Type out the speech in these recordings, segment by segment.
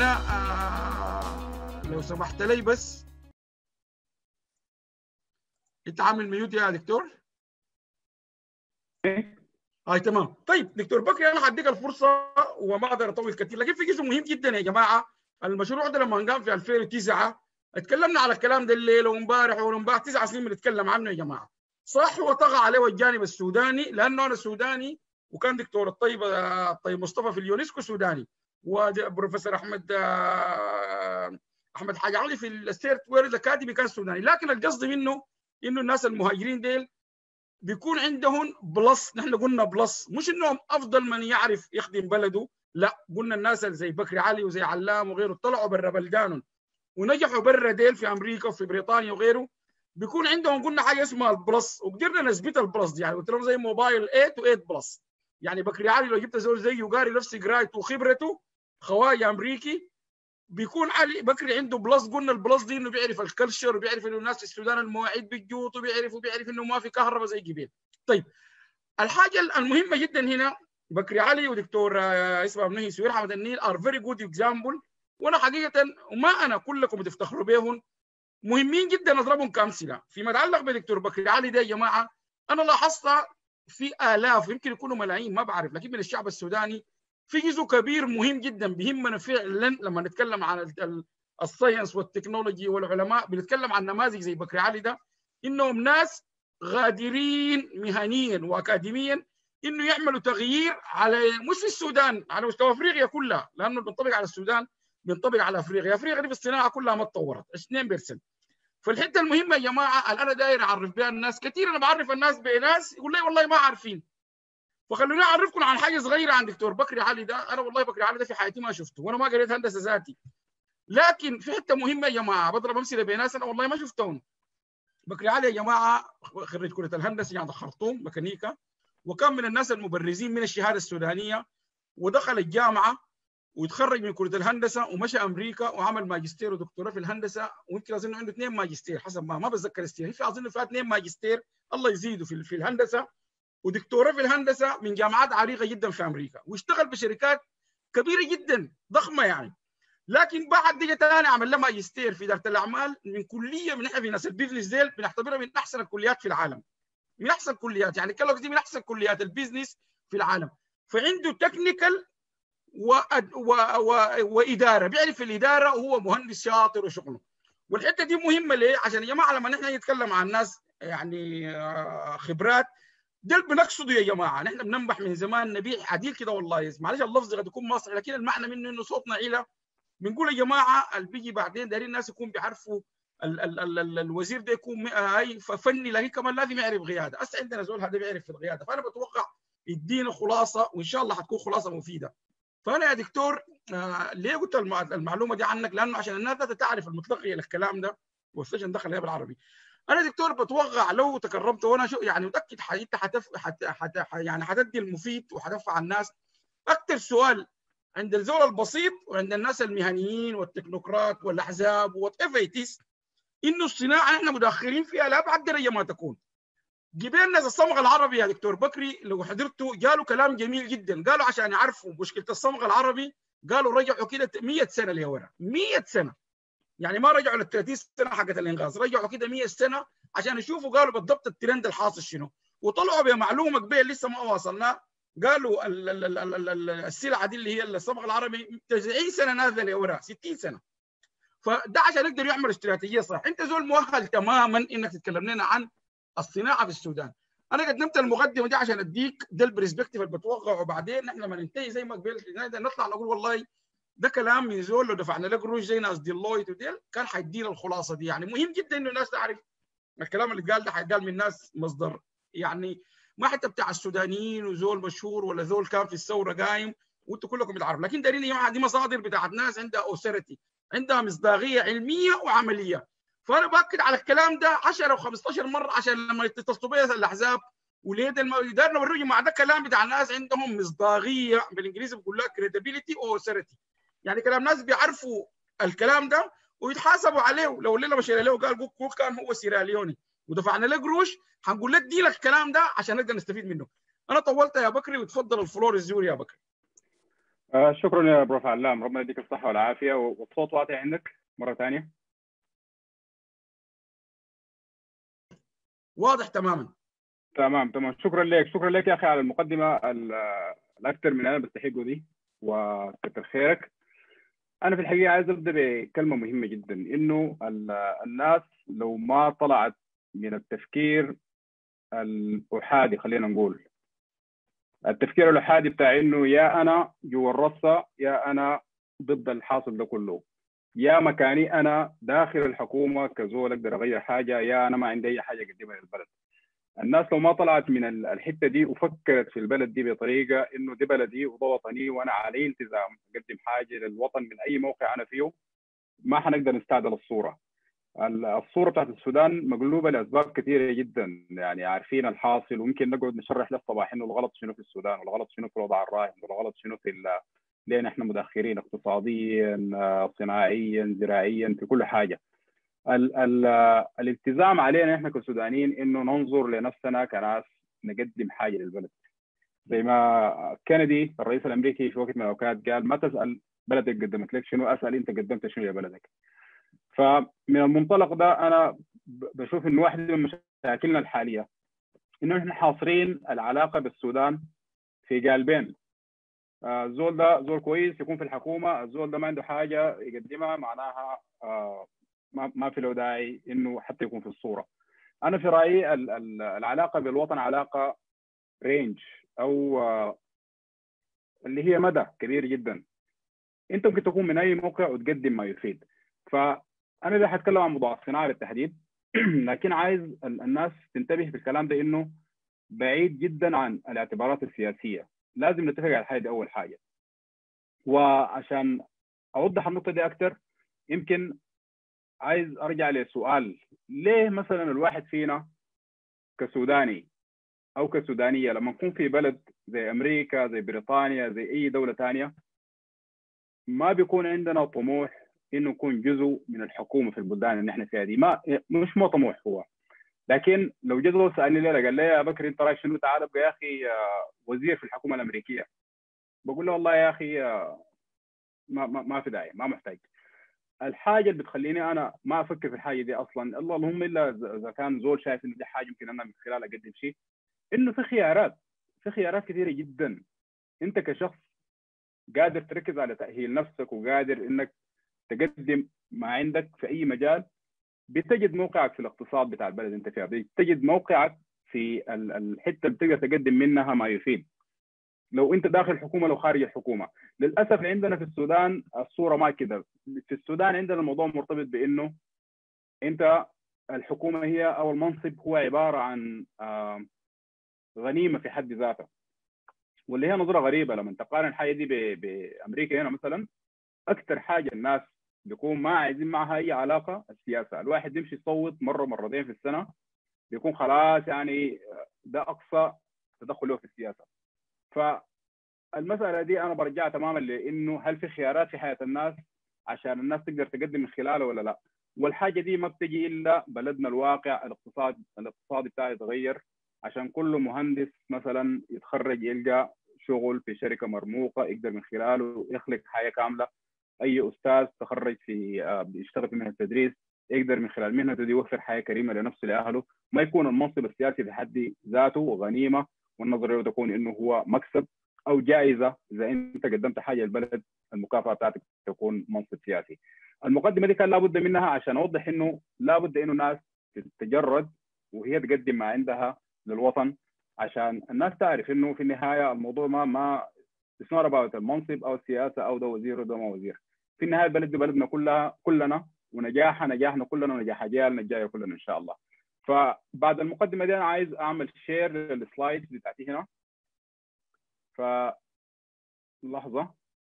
انا لو سمحت لي بس، انت عامل ميوت يا دكتور؟ تمام. طيب دكتور بكري، انا هديك الفرصه وما اقدر اطول كثير، لكن في جزء مهم جدا يا جماعه. المشروع ده لما قام في 2009 اتكلمنا على الكلام ده الليله وامبارح وامبارح 9 سنين بنتكلم عنه يا جماعه. صح، وطغى عليه الجانب السوداني لانه انا سوداني، وكان دكتور الطيب مصطفى في اليونسكو سوداني، وبروفيسور احمد حاج علي في الستيت ويرد اكاديمي كان سوداني. لكن القصد منه انه الناس المهاجرين ديل بيكون عندهم بلس. نحن قلنا بلس، مش انهم افضل من يعرف يخدم بلده، لا، قلنا الناس اللي زي بكري علي وزي علام وغيره طلعوا برا بلدانهم ونجحوا برا ديل في امريكا وفي بريطانيا وغيره، بيكون عندهم قلنا حاجه اسمها البلس، وقدرنا نثبت البلس دي. يعني قلت لهم زي موبايل 8 و8 بلس. يعني بكري علي لو جبت زول زيه قاري نفس قرايته وخبرته، خواجه امريكي، بيكون علي بكري عنده بلس. قلنا البلس دي انه بيعرف الكلتشر، وبيعرف انه الناس في السودان المواعيد بتجوط، وبيعرف انه ما في كهرباء زي قبل. طيب الحاجه المهمه جدا هنا، بكري علي ودكتور اسمه منهي سوير حمد النيل ار فيري جود اكزامبل، وانا حقيقه وما انا كلكم بتفتخروا بهم، مهمين جدا اضربهم كامثله. فيما يتعلق بدكتور بكري علي ده يا جماعه، انا لاحظت في الاف يمكن يكونوا ملايين ما بعرف، لكن من الشعب السوداني في جزء كبير مهم جدا بيهمنا فعلا لما نتكلم عن الساينس والتكنولوجي والعلماء، بنتكلم عن نماذج زي بكري علي ده، انهم ناس غادرين مهنيا واكاديميا انه يعملوا تغيير على مش في السودان، على مستوى افريقيا كلها، لانه بينطبق على السودان بينطبق على افريقيا. افريقيا دي في الصناعه كلها ما اتطورت 2%. فالحته المهمه يا جماعه اللي انا داير اعرف بها الناس كثير، انا بعرف الناس بناس يقول لي والله ما عارفين، فخلوني اعرفكم عن حاجه صغيره عن دكتور بكري علي ده. انا والله بكري علي ده في حياتي ما شفته، وانا ما قريت هندسه ذاتي، لكن في حته مهمه يا جماعه بضرب امثله بناس انا والله ما شفتهم. بكري علي يا جماعه خريج كليه الهندسه يعني خرطوم ميكانيكا، وكان من الناس المبرزين من الشهاده السودانيه، ودخل الجامعه وتخرج من كليه الهندسه ومشى امريكا وعمل ماجستير ودكتوراه في الهندسه، ويمكن اظن عنده 2 ماجستير حسب ما بتذكر السنه، في اظن فيها 2 ماجستير الله يزيده في الهندسه، ودكتوراه في الهندسه من جامعات عريقه جدا في امريكا، واشتغل بشركات كبيره جدا ضخمه يعني. لكن بعد دي ثاني عمل له ماجستير في اداره الاعمال من كليه من احنا في ناس البيزنس ديل بنعتبرها من احسن الكليات في العالم، من احسن الكليات، يعني كلوكس دي من احسن كليات البيزنس في العالم. فعنده تكنيكال واداره، بيعرف الاداره وهو مهندس شاطر وشغله. والحته دي مهمه ليه؟ عشان يا جماعه لما نحن نتكلم عن ناس يعني خبرات ده بنقصده يا جماعه، نحن بننبح من زمان نبيع عديل كده والله، معلش اللفظ قد يكون مصري لكن المعنى منه انه صوتنا عيله. بنقول يا جماعه اللي بيجي بعدين دارين الناس يكون بيعرفوا الوزير ده يكون هاي فني، لكن كمان لازم يعرف قياده. هسه عندنا زول هذا بيعرف في القياده، فانا بتوقع يدينا خلاصه وان شاء الله حتكون خلاصه مفيده. فانا يا دكتور ليه قلت المعلومه دي عنك؟ لانه عشان الناس تعرف المتلقيه للكلام ده، والسجن دخل هي بالعربي. انا دكتور بتوقع لو تكرمت وانا شو يعني متاكد انت يعني حتدي المفيد وحتنفع الناس. اكثر سؤال عند الزول البسيط وعند الناس المهنيين والتكنوقراط والاحزاب وات ايفر اتس، انه الصناعه احنا متاخرين فيها لابعد درجه ما تكون. جبال ناس الصمغ العربي يا دكتور بكري لو حضرته قالوا كلام جميل جدا، قالوا عشان يعرفوا مشكله الصمغ العربي قالوا رجعوا كده 100 سنه لورا، 100 سنه، يعني ما رجعوا لل 30 سنه حقت الانغاز، رجعوا كده 100 سنه عشان يشوفوا قالوا بالضبط الترند الحاصل شنو، وطلعوا بمعلومه قبل لسه ما واصلنا. قالوا السلعه دي اللي هي الصمغ العربي 90 سنه نازله لورا، 60 سنه. فده عشان يقدروا يعملوا استراتيجيه صح. انت زول مؤهل تماما انك تتكلم لنا عن الصناعه في السودان. انا قدمت المقدمه دي عشان اديك ده البرسبكتيف اللي بتوقعه، وبعدين نحن لما ننتهي زي ما قبل نطلع نقول والله ده كلام من زول لو دفعنا له قروش زي ناس ديلويت وديل كان حيدينا الخلاصه دي. يعني مهم جدا انه الناس تعرف الكلام اللي قال ده حيقال من ناس مصدر، يعني ما حتى بتاع السودانيين وزول مشهور ولا زول كان في الثوره قايم وانتم كلكم بتعرفوا، لكن دارين يا جماعه دي مصادر بتاعت ناس عندها اوثورتي، عندها مصداقيه علميه وعمليه. فانا باكد على الكلام ده 10 و15 مره عشان لما يتصلوا بي الاحزاب وليه ده نوريهم مع ده كلام بتاع الناس عندهم مصداقيه، بالانجليزي بقول لك كريديبيليتي او اوثورتي، يعني كلام ناس بيعرفوا الكلام ده ويتحاسبوا عليه. لو الليله مشينا له وقال قول كان هو سيراليوني ودفعنا له قروش هنقول لك دي لك الكلام ده عشان نقدر نستفيد منه. انا طولت يا بكري وتفضل الفلور الزور يا بكري. شكرا يا بروف علام، ربنا يديك الصحة والعافية. والصوت واضح عندك مرة ثانية؟ واضح تماما. تمام. شكرا لك يا أخي على المقدمة الأكثر من أنا بستحقه دي، وكتر خيرك. أنا في الحقيقة عايز أبدأ بكلمة مهمة جدا، إنه الناس لو ما طلعت من التفكير الأحادي، خلينا نقول التفكير الأحادي بتاع إنه يا أنا جوا الرصة يا أنا ضد الحاصل ده كله، يا مكاني أنا داخل الحكومة كزول أقدر أغير حاجة، يا أنا ما عندي أي حاجة أقدمها للبلد. الناس لو ما طلعت من الحتة دي وفكرت في البلد دي بطريقة إنه دي بلدي وده وطني وأنا علي التزام أقدم حاجة للوطن من أي موقع أنا فيه، ما حنقدر نستعدل الصورة. الصورة بتاعت السودان مقلوبة لأسباب كثيرة جدا، يعني عارفين الحاصل، ويمكن نقعد نشرح للصباح إنه الغلط شنو في السودان، والغلط شنو في الوضع الراهن، والغلط شنو في ليه نحن متأخرين اقتصاديا، صناعيا، زراعيا، في كل حاجة. ال الالتزام علينا نحن كسودانيين إنه ننظر لنفسنا كناس نقدم حاجة للبلد. زي ما كندي الرئيس الأمريكي في وقت من الأوقات قال: ما تسأل بلدك قدمت لك شنو، أسأل أنت قدمت شنو لبلدك. فمن المنطلق ده انا بشوف انه واحده من مشاكلنا الحاليه انه احنا حاصرين العلاقه بالسودان في قالبين. الزول ده زول كويس يكون في الحكومه، الزول ده ما عنده حاجه يقدمها، معناها ما في له داعي انه حتى يكون في الصوره. انا في رايي العلاقه بالوطن علاقه رينج، او اللي هي مدى كبير جدا. انت ممكن تكون من اي موقع وتقدم ما يفيد. فانا ده حتكلم عن موضوع الصناعه بالتحديد لكن عايز الناس تنتبه في الكلام ده انه بعيد جدا عن الاعتبارات السياسيه. لازم نتفق على الحاجه دي اول حاجه. وعشان اوضح النقطه دي اكثر، يمكن عايز ارجع لسؤال: ليه مثلا الواحد فينا كسوداني او كسودانيه لما نكون في بلد زي امريكا، زي بريطانيا، زي اي دوله ثانيه، ما بيكون عندنا طموح انه نكون جزء من الحكومه في البلدان اللي احنا فيها دي؟ ما مش مو طموح هو، لكن لو جزء سالني ليه قال لي: يا بكر انت رايك شنو، تعال ابقى يا اخي وزير في الحكومه الامريكيه. بقول له: والله يا اخي ما في داعي، ما محتاج. الحاجه اللي بتخليني انا ما افكر في الحاجه دي اصلا، اللهم الا اذا كان زول شايف انه دي حاجه يمكن انا من خلالها اقدم شيء، انه في خيارات كثيره جدا. انت كشخص قادر تركز على تاهيل نفسك وقادر انك تقدم ما عندك في اي مجال. بتجد موقعك في الاقتصاد بتاع البلد انت فيها، بتجد موقعك في الحته اللي بتقدر تقدم منها ما يفيد، لو انت داخل الحكومه لو خارج الحكومه. للاسف عندنا في السودان الصوره ما كده. في السودان عندنا الموضوع مرتبط بانه انت الحكومه هي او المنصب هو عباره عن غنيمه في حد ذاتها، واللي هي نظره غريبه لما تقارن الحاجه دي بامريكا. هنا مثلا اكثر حاجه الناس بيكون ما عايزين معها اي علاقه السياسه، الواحد يمشي يصوت مره مرتين في السنه بيكون خلاص، يعني ده اقصى تدخل له في السياسه. فالمساله دي انا برجعها تماما لانه هل في خيارات في حياه الناس عشان الناس تقدر تقدم من خلاله ولا لا؟ والحاجه دي ما بتجي الا بلدنا الواقع الاقتصادي بتاعه يتغير، عشان كل مهندس مثلا يتخرج يلقى شغل في شركه مرموقه يقدر من خلاله يخلق حياه كامله. اي استاذ تخرج في بيشتغل في مهنه التدريس يقدر من خلال مهنته دي يوفر حياه كريمه لنفسه لاهله، ما يكون المنصب السياسي في حد ذاته غنيمه والنظريه تكون انه هو مكسب او جائزه اذا انت قدمت حاجه للبلد، المكافاه بتاعتك تكون منصب سياسي. المقدمه دي كان لابد منها عشان اوضح انه لابد انه الناس تتجرد وهي تقدم ما عندها للوطن، عشان الناس تعرف انه في النهايه الموضوع ما It's not about المنصب او السياسه او ده وزير وده ما وزير. في النهايه البلد دي بلدنا كلنا، ونجاحها نجاحنا كلنا ونجاح اجيالنا الجايه كلنا ان شاء الله. فبعد المقدمه دي انا عايز اعمل شير للسلايد بتاعتي هنا. ف لحظه.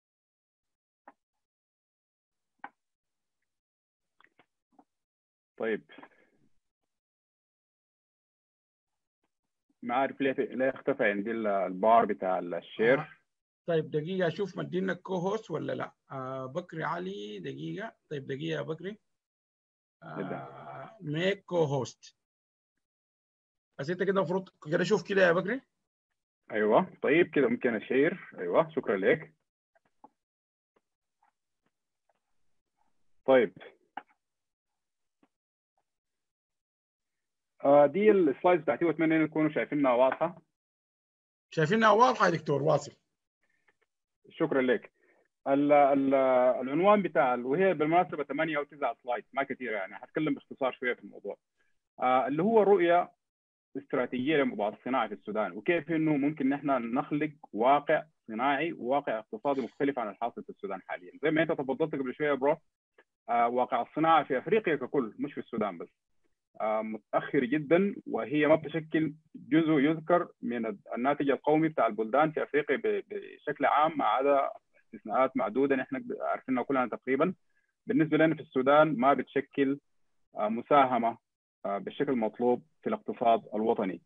طيب ما عارف ليه اختفى عندي البار بتاع الشير. طيب دقيقة أشوف مدينا كو هوست ولا لا. بكري علي دقيقة. طيب دقيقة يا بكري. ميك كو هوست. بس أنت كده المفروض كده شوف كده يا بكري. ايوه طيب كده ممكن اشير. ايوه شكرا لك. طيب دي السلايدز بتاعتي، واتمنى ان تكونوا شايفينها واضحه. شايفينها واضحه يا دكتور واصل. شكرا لك. العنوان بتاع وهي بالمناسبه 8 او 9 سلايد ما كثير، يعني هتكلم باختصار شويه في الموضوع. اللي هو رؤيه استراتيجيه لموضوع الصناعه في السودان، وكيف انه ممكن نحن نخلق واقع صناعي وواقع اقتصادي مختلف عن الحاصل في السودان حاليا. زي ما انت تفضلت قبل شويه برو، واقع الصناعه في افريقيا ككل مش في السودان بس متاخر جدا، وهي ما بتشكل جزء يذكر من الناتج القومي بتاع البلدان في افريقيا بشكل عام، ما عدا استثناءات معدوده نحن عارفينها كلنا تقريبا. بالنسبه لنا في السودان ما بتشكل مساهمه بالشكل المطلوب في الاقتصاد الوطني.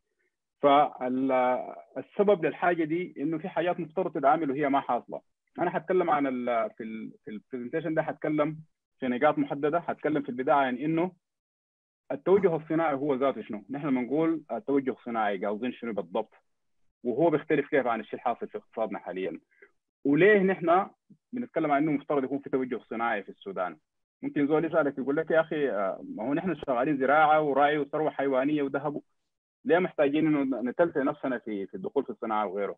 فالسبب للحاجه دي انه في حاجات مفترض تتعامل وهي ما حاصله. انا هتكلم عن في البرزنتيشن ده، هتكلم في نقاط محدده. هتكلم في البدايه عن انه التوجه الصناعي هو ذاته شنو؟ نحن بنقول التوجه الصناعي قاصدين شنو بالضبط؟ وهو بيختلف كيف عن الشيء الحاصل في اقتصادنا حاليا؟ وليه نحن بنتكلم عن انه مفترض يكون في توجه صناعي في السودان؟ ممكن زول يسالك يقول لك يا اخي ما هو نحن شغالين زراعه وراعي وثروه حيوانيه وذهب، ليه محتاجين انه نتلفي نفسنا في الدخول في الصناعه وغيره؟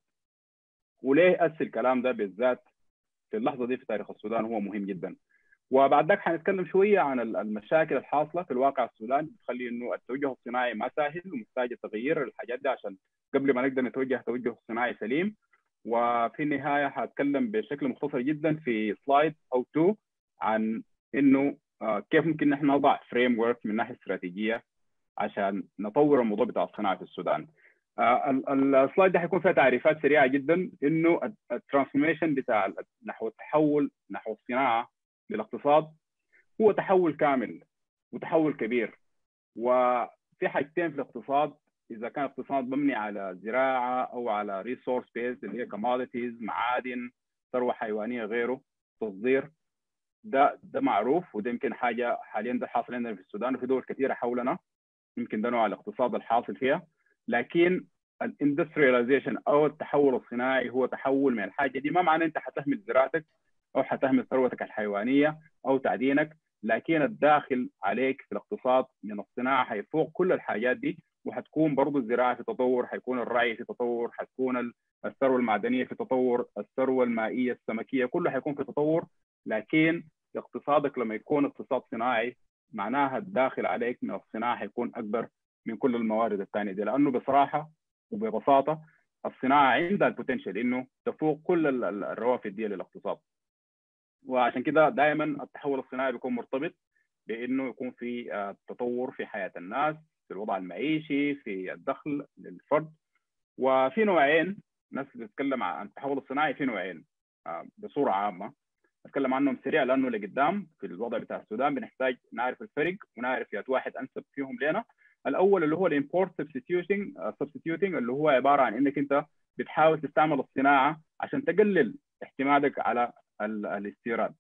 وليه الكلام ده بالذات في اللحظه دي في تاريخ السودان هو مهم جدا؟ وبعد ذاك حنتكلم شويه عن المشاكل الحاصله في الواقع السوداني بتخلي انه التوجه الصناعي ما سهل ومحتاج تغيير الحاجات دي عشان قبل ما نقدر نتوجه توجه صناعي سليم. وفي النهايه حاتكلم بشكل مختصر جدا في سلايد او 2 عن انه كيف ممكن نحن نضع فريم ورك من ناحيه استراتيجيه عشان نطور الموضوع بتاع الصناعه في السودان. السلايد ده حيكون فيها تعريفات سريعه جدا. انه الترانسفورميشن بتاع نحو التحول نحو الصناعه للاقتصاد هو تحول كامل وتحول كبير. وفي حاجتين في الاقتصاد، اذا كان اقتصاد مبني على زراعه او على ريسورس بيز اللي هي كوموديتيز، معادن، ثروه حيوانيه، غيره، تصدير، ده معروف، وده يمكن حاجه حاليا ده حاصل عندنا في السودان وفي دول كثيره حولنا، يمكن ده نوع الاقتصاد الحاصل فيها. لكن الاندسترياليزيشن او التحول الصناعي هو تحول من الحاجه دي. ما معنى انت حتهمل زراعتك او حتهمل ثروتك الحيوانيه او تعدينك، لكن الداخل عليك في الاقتصاد من الصناعه حيفوق كل الحاجات دي، وحتكون برضه الزراعه في تطور، حيكون الرعي في تطور، حتكون الثروه المعدنيه في تطور، الثروه المائيه السمكيه كله حيكون في تطور. لكن اقتصادك لما يكون اقتصاد صناعي معناها الداخل عليك من الصناعه حيكون اكبر من كل الموارد الثانيه دي، لانه بصراحه وببساطه الصناعه عندها البوتنشال انه تفوق كل الروافد دي للاقتصاد. وعشان كده دائما التحول الصناعي بيكون مرتبط بانه يكون في تطور في حياه الناس، في الوضع المعيشي، في الدخل للفرد. وفي نوعين ناس بتتكلم عن التحول الصناعي، في نوعين بصوره عامه اتكلم عنهم سريع لانه لقدام في الوضع بتاع السودان بنحتاج نعرف الفرق ونعرف يا واحد انسب فيهم لنا. الاول اللي هو الامبورت سبستيوتنج اللي هو عباره عن انك انت بتحاول تستعمل الصناعه عشان تقلل اعتمادك على الاستيراد.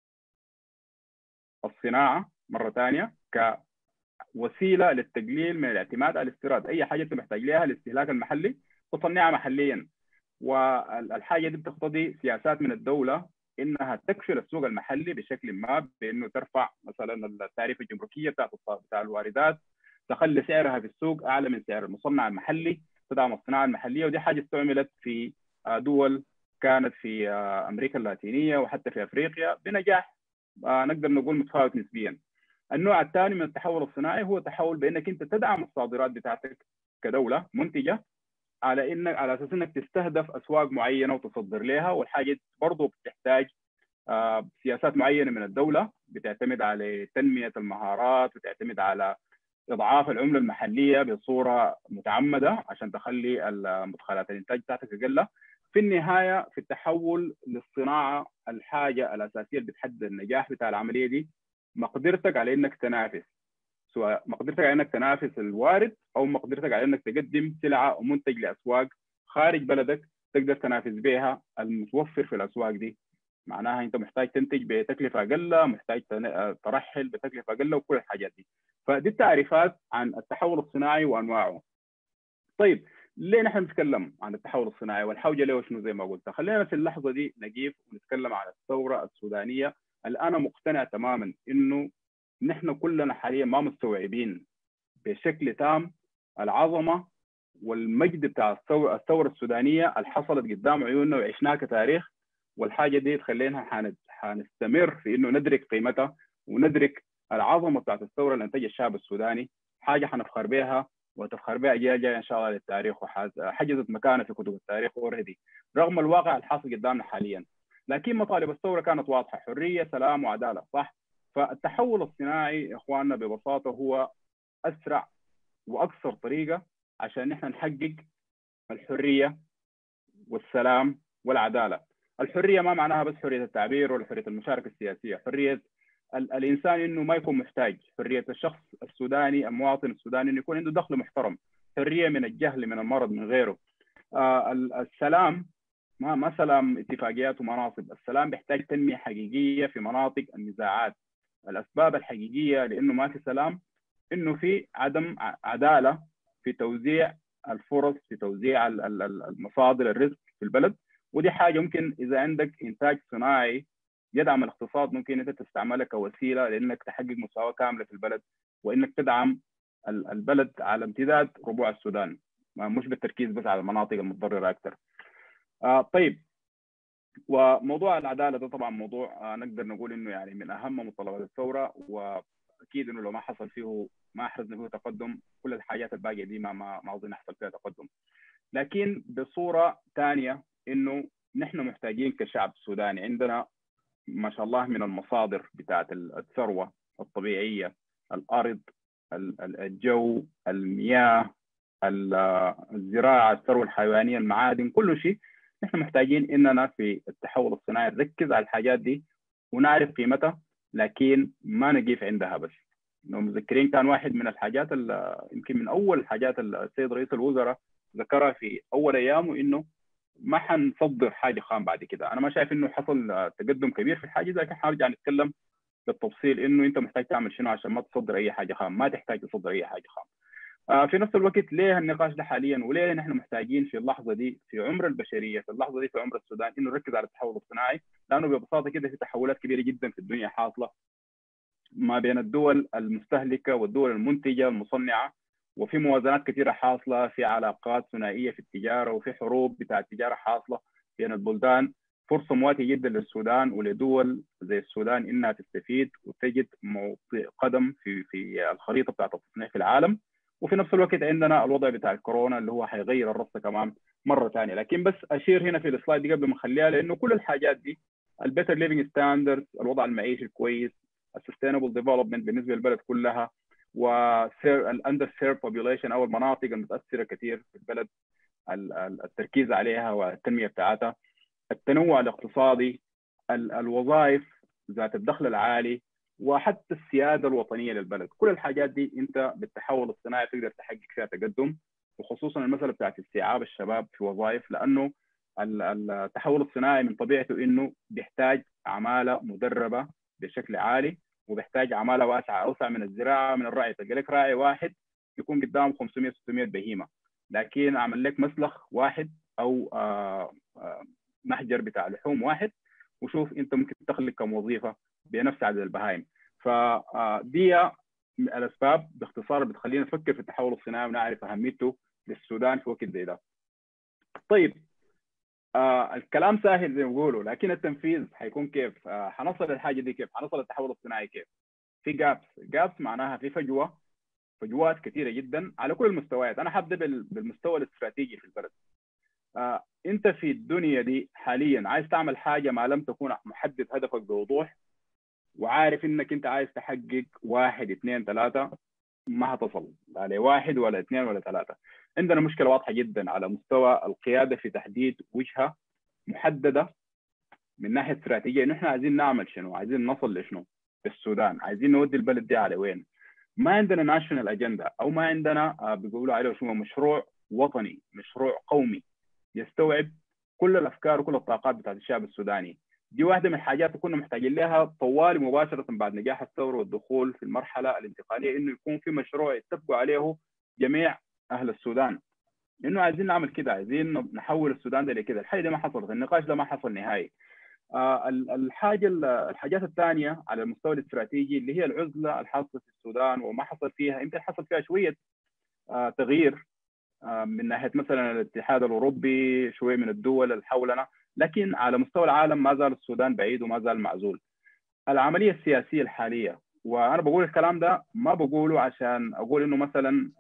الصناعه مره ثانيه كوسيله للتقليل من الاعتماد على الاستيراد. اي حاجه انت محتاج لها الاستهلاك المحلي تصنعها محليا. والحاجه دي بتقتضي سياسات من الدوله انها تكفل السوق المحلي بشكل ما، بانه ترفع مثلا التعريفه الجمركيه بتاع الواردات، تخلي سعرها في السوق اعلى من سعر المصنع المحلي، تدعم الصناعه المحليه. ودي حاجه استعملت في دول كانت في امريكا اللاتينيه وحتى في افريقيا بنجاح نقدر نقول متفاوت نسبيا. النوع الثاني من التحول الصناعي هو تحول بانك انت تدعم الصادرات بتاعتك كدوله منتجه على اساس انك تستهدف اسواق معينه وتصدر لها. والحاجه برضه بتحتاج سياسات معينه من الدوله بتعتمد على تنميه المهارات وتعتمد على اضعاف العمله المحليه بصوره متعمده عشان تخلي مدخلات الانتاج بتاعتك اقل. في النهايه في التحول للصناعه الحاجه الاساسيه اللي بتحدد النجاح بتاع العمليه دي مقدرتك على انك تنافس، سواء مقدرتك على انك تنافس الوارد او مقدرتك على انك تقدم سلعه ومنتج لاسواق خارج بلدك تقدر تنافس بها المتوفر في الاسواق دي. معناها انت محتاج تنتج بتكلفه اقل، محتاج ترحل بتكلفه اقل، وكل الحاجات دي. فدي التعريفات عن التحول الصناعي وانواعه. طيب ليه نحن نتكلم عن التحول الصناعي والحوجه له شنو؟ زي ما قلت خلينا في اللحظه دي نجيب ونتكلم عن الثوره السودانيه انا مقتنع تماما انه نحن كلنا حاليا ما مستوعبين بشكل تام العظمه والمجد بتاع الثوره السودانيه اللي حصلت قدام عيوننا وعشناها كتاريخ. والحاجه دي تخلينا حنستمر في انه ندرك قيمتها وندرك العظمه بتاعت الثوره اللي انتجها الشعب السوداني. حاجه حنفخر بها وتفخر بها اجيال جايه ان شاء الله للتاريخ، وحجزت مكانها في كتب التاريخ اوريدي رغم الواقع الحاصل قدامنا حاليا. لكن مطالب الثوره كانت واضحه: حريه، سلام، وعداله، صح؟ فالتحول الصناعي يا اخواننا ببساطه هو اسرع واكثر طريقه عشان نحن نحقق الحريه والسلام والعداله. الحريه ما معناها بس حريه التعبير ولا حريه المشاركه السياسيه، حريه الانسان انه ما يكون محتاج، حريه الشخص السوداني المواطن السوداني انه يكون عنده دخل محترم، حريه من الجهل من المرض من غيره. السلام ما سلام اتفاقيات ومناصب، السلام بيحتاج تنميه حقيقيه في مناطق النزاعات. الاسباب الحقيقيه لانه ما في سلام انه في عدم عداله في توزيع الفرص، في توزيع المصادر الرزق في البلد. ودي حاجه ممكن اذا عندك انتاج صناعي يدعم الاقتصاد ممكن انت تستعملها كوسيله لانك تحقق مساواه كامله في البلد وانك تدعم البلد على امتداد ربوع السودان، مش بالتركيز بس على المناطق المتضرره اكثر. طيب، وموضوع العداله ده طبعا موضوع نقدر نقول انه يعني من اهم متطلبات الثوره، واكيد انه لو ما حصل فيه ما احرزنا فيه تقدم كل الحاجات الباقيه دي ما اظن يحصل فيها تقدم. لكن بصوره ثانيه انه نحن محتاجين كشعب سوداني عندنا ما شاء الله من المصادر بتاعت الثروه الطبيعيه، الارض، الجو، المياه، الزراعه، الثروه الحيوانيه، المعادن، كل شيء. نحن محتاجين اننا في التحول الصناعي نركز على الحاجات دي ونعرف قيمتها، لكن ما نقيف عندها بس. لو متذكرين كان واحد من الحاجات يمكن من اول الحاجات السيد رئيس الوزراء ذكرها في اول ايامه انه ما حنصدر حاجه خام بعد كده. انا ما شايف انه حصل تقدم كبير في الحاجه، لكن حنرجع نتكلم بالتفصيل انه انت محتاج تعمل شنو عشان ما تصدر اي حاجه خام. ما تحتاج تصدر اي حاجه خام. في نفس الوقت ليه النقاش ده حاليا وليه نحن محتاجين في اللحظه دي في عمر البشريه، في اللحظه دي في عمر السودان، انه نركز على التحول الصناعي؟ لانه ببساطه كده في تحولات كبيره جدا في الدنيا حاصله ما بين الدول المستهلكه والدول المنتجه المصنعه، وفي موازنات كثيره حاصله، في علاقات ثنائيه في التجاره، وفي حروب بتاع التجاره حاصله بين البلدان. فرصه مواتيه جدا للسودان ولدول زي السودان انها تستفيد وتجد موطئ قدم في الخريطه بتاعت التصنيع في العالم. وفي نفس الوقت عندنا الوضع بتاع الكورونا اللي هو حيغير الرصه كمان مره ثانيه. لكن بس اشير هنا في السلايد دي قبل ما اخليها، لانه كل الحاجات دي البيتر ليفنج ستاندردز، الوضع المعيشي الكويس، السستينبل ديفلوبمنت بالنسبه للبلد كلها، والاندر سيرف بوبيوليشن او المناطق المتاثره كثير في البلد التركيز عليها والتنميه بتاعتها، التنوع الاقتصادي، الوظائف ذات الدخل العالي، وحتى السياده الوطنيه للبلد. كل الحاجات دي انت بالتحول الصناعي تقدر تحقق فيها تقدم، وخصوصا المساله بتاعت استيعاب الشباب في وظائف، لانه التحول الصناعي من طبيعته انه بيحتاج عماله مدربه بشكل عالي، وبيحتاج عماله اوسع من الزراعه من الرعي. تلقى لك راعي واحد يكون قدامه 500 600 بهيمه، لكن عمل لك مسلخ واحد او محجر بتاع لحوم واحد، وشوف انت ممكن تخلق كم وظيفه بنفس عدد البهائم. فدي الاسباب باختصار بتخلينا نفكر في التحول الصناعي ونعرف اهميته للسودان في وقت زي ده. طيب، الكلام سهل زي ما بيقولوا، لكن التنفيذ حيكون كيف؟ حنصل الحاجه دي كيف؟ حنصل التحول الصناعي كيف؟ في جابس معناها في فجوات كثيره جدا على كل المستويات. انا حابدا بالمستوى الاستراتيجي في البلد. انت في الدنيا دي حاليا عايز تعمل حاجه ما لم تكون محدد هدفك بوضوح وعارف انك انت عايز تحقق 1 2 3، ما هتصل على 1 ولا 2 ولا 3. عندنا مشكله واضحه جدا على مستوى القياده في تحديد وجهه محدده من ناحيه استراتيجيه، انه احنا عايزين نعمل شنو، عايزين نصل لشنو في السودان، عايزين نودي البلد دي على وين. ما عندنا ناشونال اجنده، او ما عندنا بيقولوا عليه شنو مشروع وطني، مشروع قومي يستوعب كل الافكار وكل الطاقات بتاعت الشعب السوداني. دي واحده من الحاجات اللي كنا محتاجين لها طوالي مباشره بعد نجاح الثوره والدخول في المرحله الانتقاليه، انه يكون في مشروع يتفقوا عليه جميع اهل السودان، انه عايزين نعمل كده، عايزين نحول السودان ده لكده. الحاجه دي ما حصلت، النقاش ده ما حصل نهائي. الحاجات الثانيه على المستوى الاستراتيجي اللي هي العزله الحاصله في السودان وما حصل فيها، يمكن حصل فيها شويه تغيير من ناحيه مثلا الاتحاد الاوروبي، شويه من الدول اللي حولنا، لكن على مستوى العالم ما زال السودان بعيد وما زال معزول. العمليه السياسيه الحاليه، وانا بقول الكلام ده ما بقوله عشان اقول انه مثلا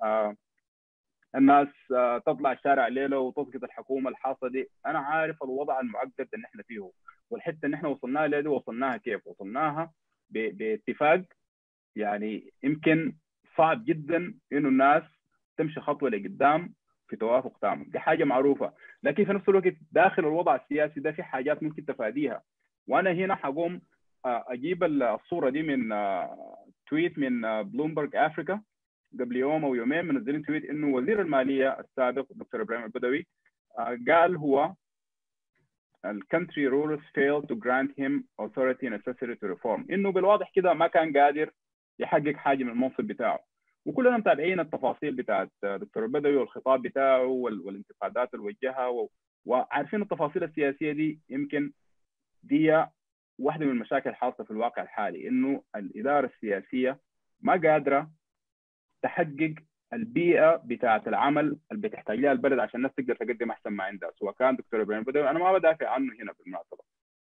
الناس تطلع الشارع الليله وتسقط الحكومه الحاصله دي. انا عارف الوضع المعقد اللي احنا فيه، والحته اللي احنا وصلناها له دي وصلناها كيف؟ وصلناها باتفاق يعني يمكن صعب جدا انه الناس تمشي خطوه لقدام في توافق تام، دي حاجه معروفه. لكن في نفس الوقت داخل الوضع السياسي ده في حاجات ممكن تفاديها. وانا هنا حقوم اجيب الصوره دي من تويت من بلومبرج افريكا قبل يوم او يومين، منزلين تويت انه وزير الماليه السابق دكتور ابراهيم البدوي قال هو الكونتري رولرز failed to grant him authority necessary to reform، انه بالواضح كده ما كان قادر يحقق حاجه من المنصب بتاعه. وكلنا متابعين التفاصيل بتاعت دكتور البدوي والخطاب بتاعه والانتقادات اللي وجهها وعارفين التفاصيل السياسيه دي. يمكن دي واحده من المشاكل الحاصله في الواقع الحالي، انه الاداره السياسيه ما قادره تحقق البيئه بتاعه العمل اللي بتحتاج لها البلد عشان الناس تقدر تقدم احسن ما عندها. سواء كان دكتور ابراهيم البدوي، انا ما بدافع عنه هنا بالمناسبه،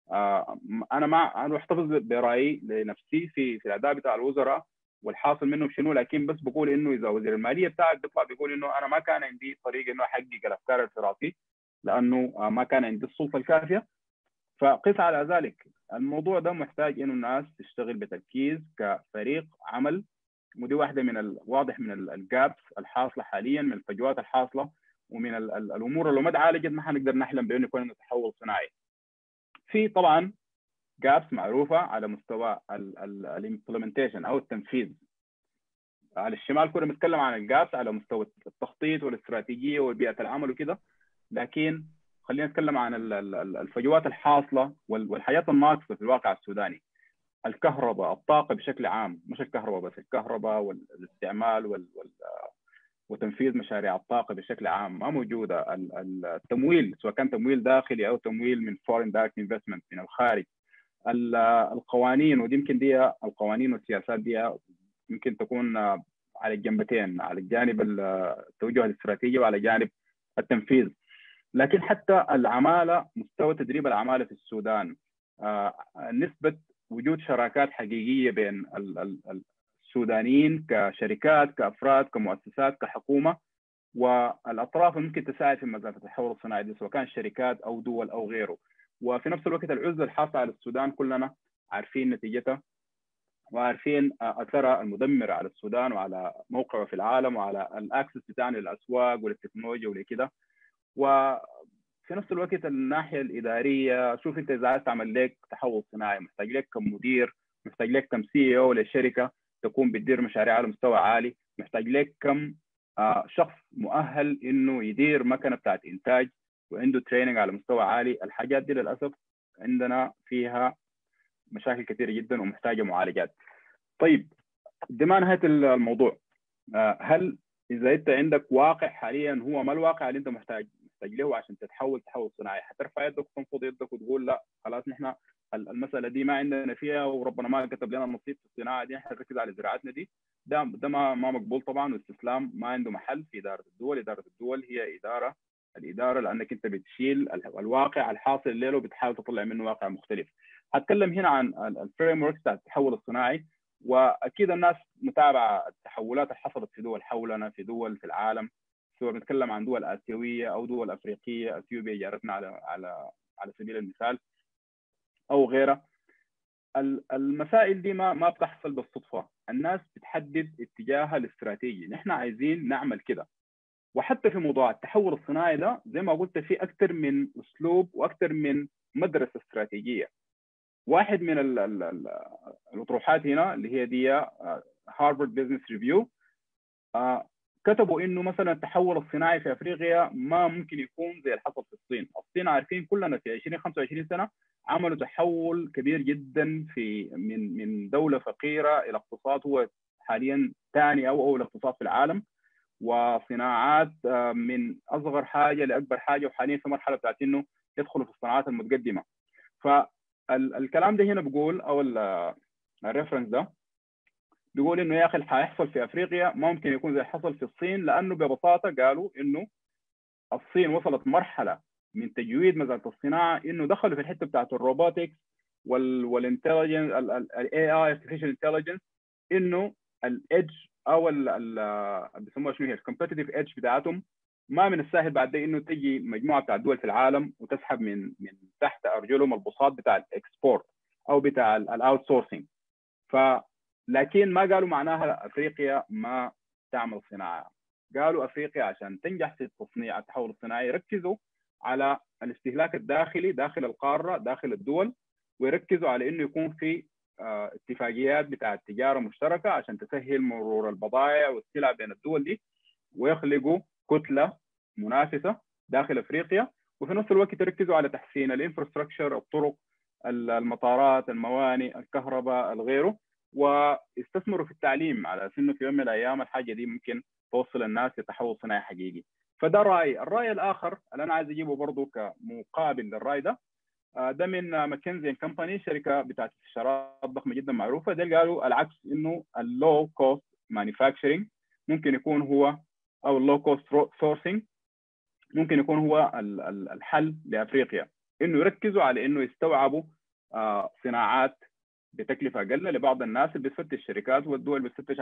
انا بحتفظ برايي لنفسي في الاداء بتاع الوزراء والحاصل منهم شنو، لكن بس بقول انه اذا وزير الماليه بتاعك بيطلع بيقول انه انا ما كان عندي طريقه انه احقق الافكار اللي في راسي لانه ما كان عندي السلطه الكافيه، فقس على ذلك. الموضوع ده محتاج انه الناس تشتغل بتركيز كفريق عمل، ودي واحده من الواضح من الجابس الحاصله حاليا، من الفجوات الحاصله ومن الامور اللي ما اتعالجت ما حنقدر نحلم بانه يكون عندنا تحول صناعي. في طبعا جابس معروفه على مستوى الامبلمنتيشن او التنفيذ. على الشمال كنا بنتكلم عن الجابس على مستوى التخطيط والاستراتيجيه وبيئه العمل وكده، لكن خلينا نتكلم عن الفجوات الحاصله والحياه الناقصه في الواقع السوداني. الكهرباء، الطاقه بشكل عام، مش الكهرباء بس، الكهرباء والاستعمال وتنفيذ مشاريع الطاقه بشكل عام ما موجوده. التمويل سواء كان تمويل داخلي او تمويل من foreign direct investment من الخارج. القوانين، ودي يمكن دي القوانين والسياسات دي يمكن تكون على الجنبتين، على الجانب التوجه الاستراتيجي وعلى جانب التنفيذ. لكن حتى العماله، مستوى تدريب العماله في السودان، نسبه وجود شراكات حقيقيه بين السودانيين كشركات كافراد كمؤسسات كحكومه والاطراف ممكن تساعد في مساله التحول الصناعي دي، سواء كان شركات او دول او غيره. وفي نفس الوقت العزله الحاصله على السودان كلنا عارفين نتيجتها وعارفين اثرها المدمر على السودان وعلى موقعه في العالم وعلى الاكسس بتاعنا للاسواق وللتكنولوجيا ولكده. وفي نفس الوقت الناحيه الاداريه، شوف انت اذا عايز تعمل لك تحول صناعي محتاج لك كم مدير، محتاج لك كم سي او للشركه تكون بتدير مشاريع على مستوى عالي، محتاج لك كم شخص مؤهل انه يدير مكنه بتاعت انتاج وعنده تريننج على مستوى عالي. الحاجات دي للاسف عندنا فيها مشاكل كثيره جدا ومحتاجه معالجات. طيب دي ما نهايه الموضوع. هل اذا انت عندك واقع حاليا هو ما الواقع اللي انت محتاج له عشان تتحول تحول صناعي، حترفع يدك وتنفض يدك وتقول لا خلاص نحن المساله دي ما عندنا فيها وربنا ما كتب لنا النصيب في الصناعه دي، احنا نركز على زراعتنا دي. ده ما مقبول طبعا، واستسلام ما عنده محل في اداره الدول. اداره الدول هي الاداره لانك انت بتشيل الواقع الحاصل الليله وبتحاول تطلع منه واقع مختلف. هتكلم هنا عن الفريم ورك بتاع التحول الصناعي، واكيد الناس متابعه التحولات اللي حصلت في دول حولنا، في دول في العالم، سواء بنتكلم عن دول اسيويه او دول افريقيه، اثيوبيا جارتنا على سبيل المثال او غيرها. المسائل دي ما بتحصل بالصدفه، الناس بتحدد اتجاهها الاستراتيجي، نحن عايزين نعمل كده. وحتى في موضوع التحول الصناعي ده زي ما قلت في اكثر من اسلوب واكثر من مدرسه استراتيجيه. واحد من الاطروحات هنا اللي هي دي هارفارد بزنس ريفيو كتبوا انه مثلا التحول الصناعي في افريقيا ما ممكن يكون زي اللي حصل في الصين. الصين عارفين كلنا في 20-25 سنه عملوا تحول كبير جدا في من دوله فقيره الى اقتصاد هو حاليا ثاني او اول اقتصاد في العالم، وصناعات من اصغر حاجه لاكبر حاجه، وحاليا في مرحله بتاعت انه يدخلوا في الصناعات المتقدمه. الكلام ده هنا بيقول او الريفرنس ده بيقول انه يا اخي اللي حيحصل في افريقيا ما ممكن يكون زي اللي حصل في الصين، لانه ببساطه قالوا انه الصين وصلت مرحله من تجويد مجال الصناعه انه دخلوا في الحته بتاعت الروبوتكس والانتليجنس الاي اي ارتفيشال انتليجنس، انه الايدج او بيسموها شنو هي الكومبتيتيف ايدج بتاعتهم ما من السهل بعد ده انه تجي مجموعه بتاع الدول في العالم وتسحب من تحت ارجلهم البساط بتاع الاكسبورت او بتاع الاوت سورسنج. لكن ما قالوا معناها افريقيا ما تعمل صناعه، قالوا افريقيا عشان تنجح في التصنيع التحول الصناعي يركزوا على الاستهلاك الداخلي داخل القاره داخل الدول، ويركزوا على انه يكون في اتفاقيات بتاعت تجاره مشتركه عشان تسهل مرور البضائع والسلع بين الدول دي، ويخلقوا كتله منافسه داخل افريقيا، وفي نفس الوقت يركزوا على تحسين الانفراستراكشر، الطرق، المطارات، الموانئ، الكهرباء، الغيره، ويستثمروا في التعليم على اساس انه في يوم من الايام الحاجه دي ممكن توصل الناس لتحول صناعي حقيقي. فده الراي الاخر اللي انا عايز اجيبه برضه كمقابل للراي ده، ده من ماكنزي اند كمباني، شركه بتاعت استشارات ضخمه جدا معروفه. ده قالوا العكس، انه اللو كوست مانيفاكتشرنج ممكن يكون هو، او اللو كوست سورسنج ممكن يكون هو الحل لافريقيا، انه يركزوا على انه يستوعبوا صناعات بتكلفه اقل لبعض الناس اللي بتفتش الشركات والدول بتفتش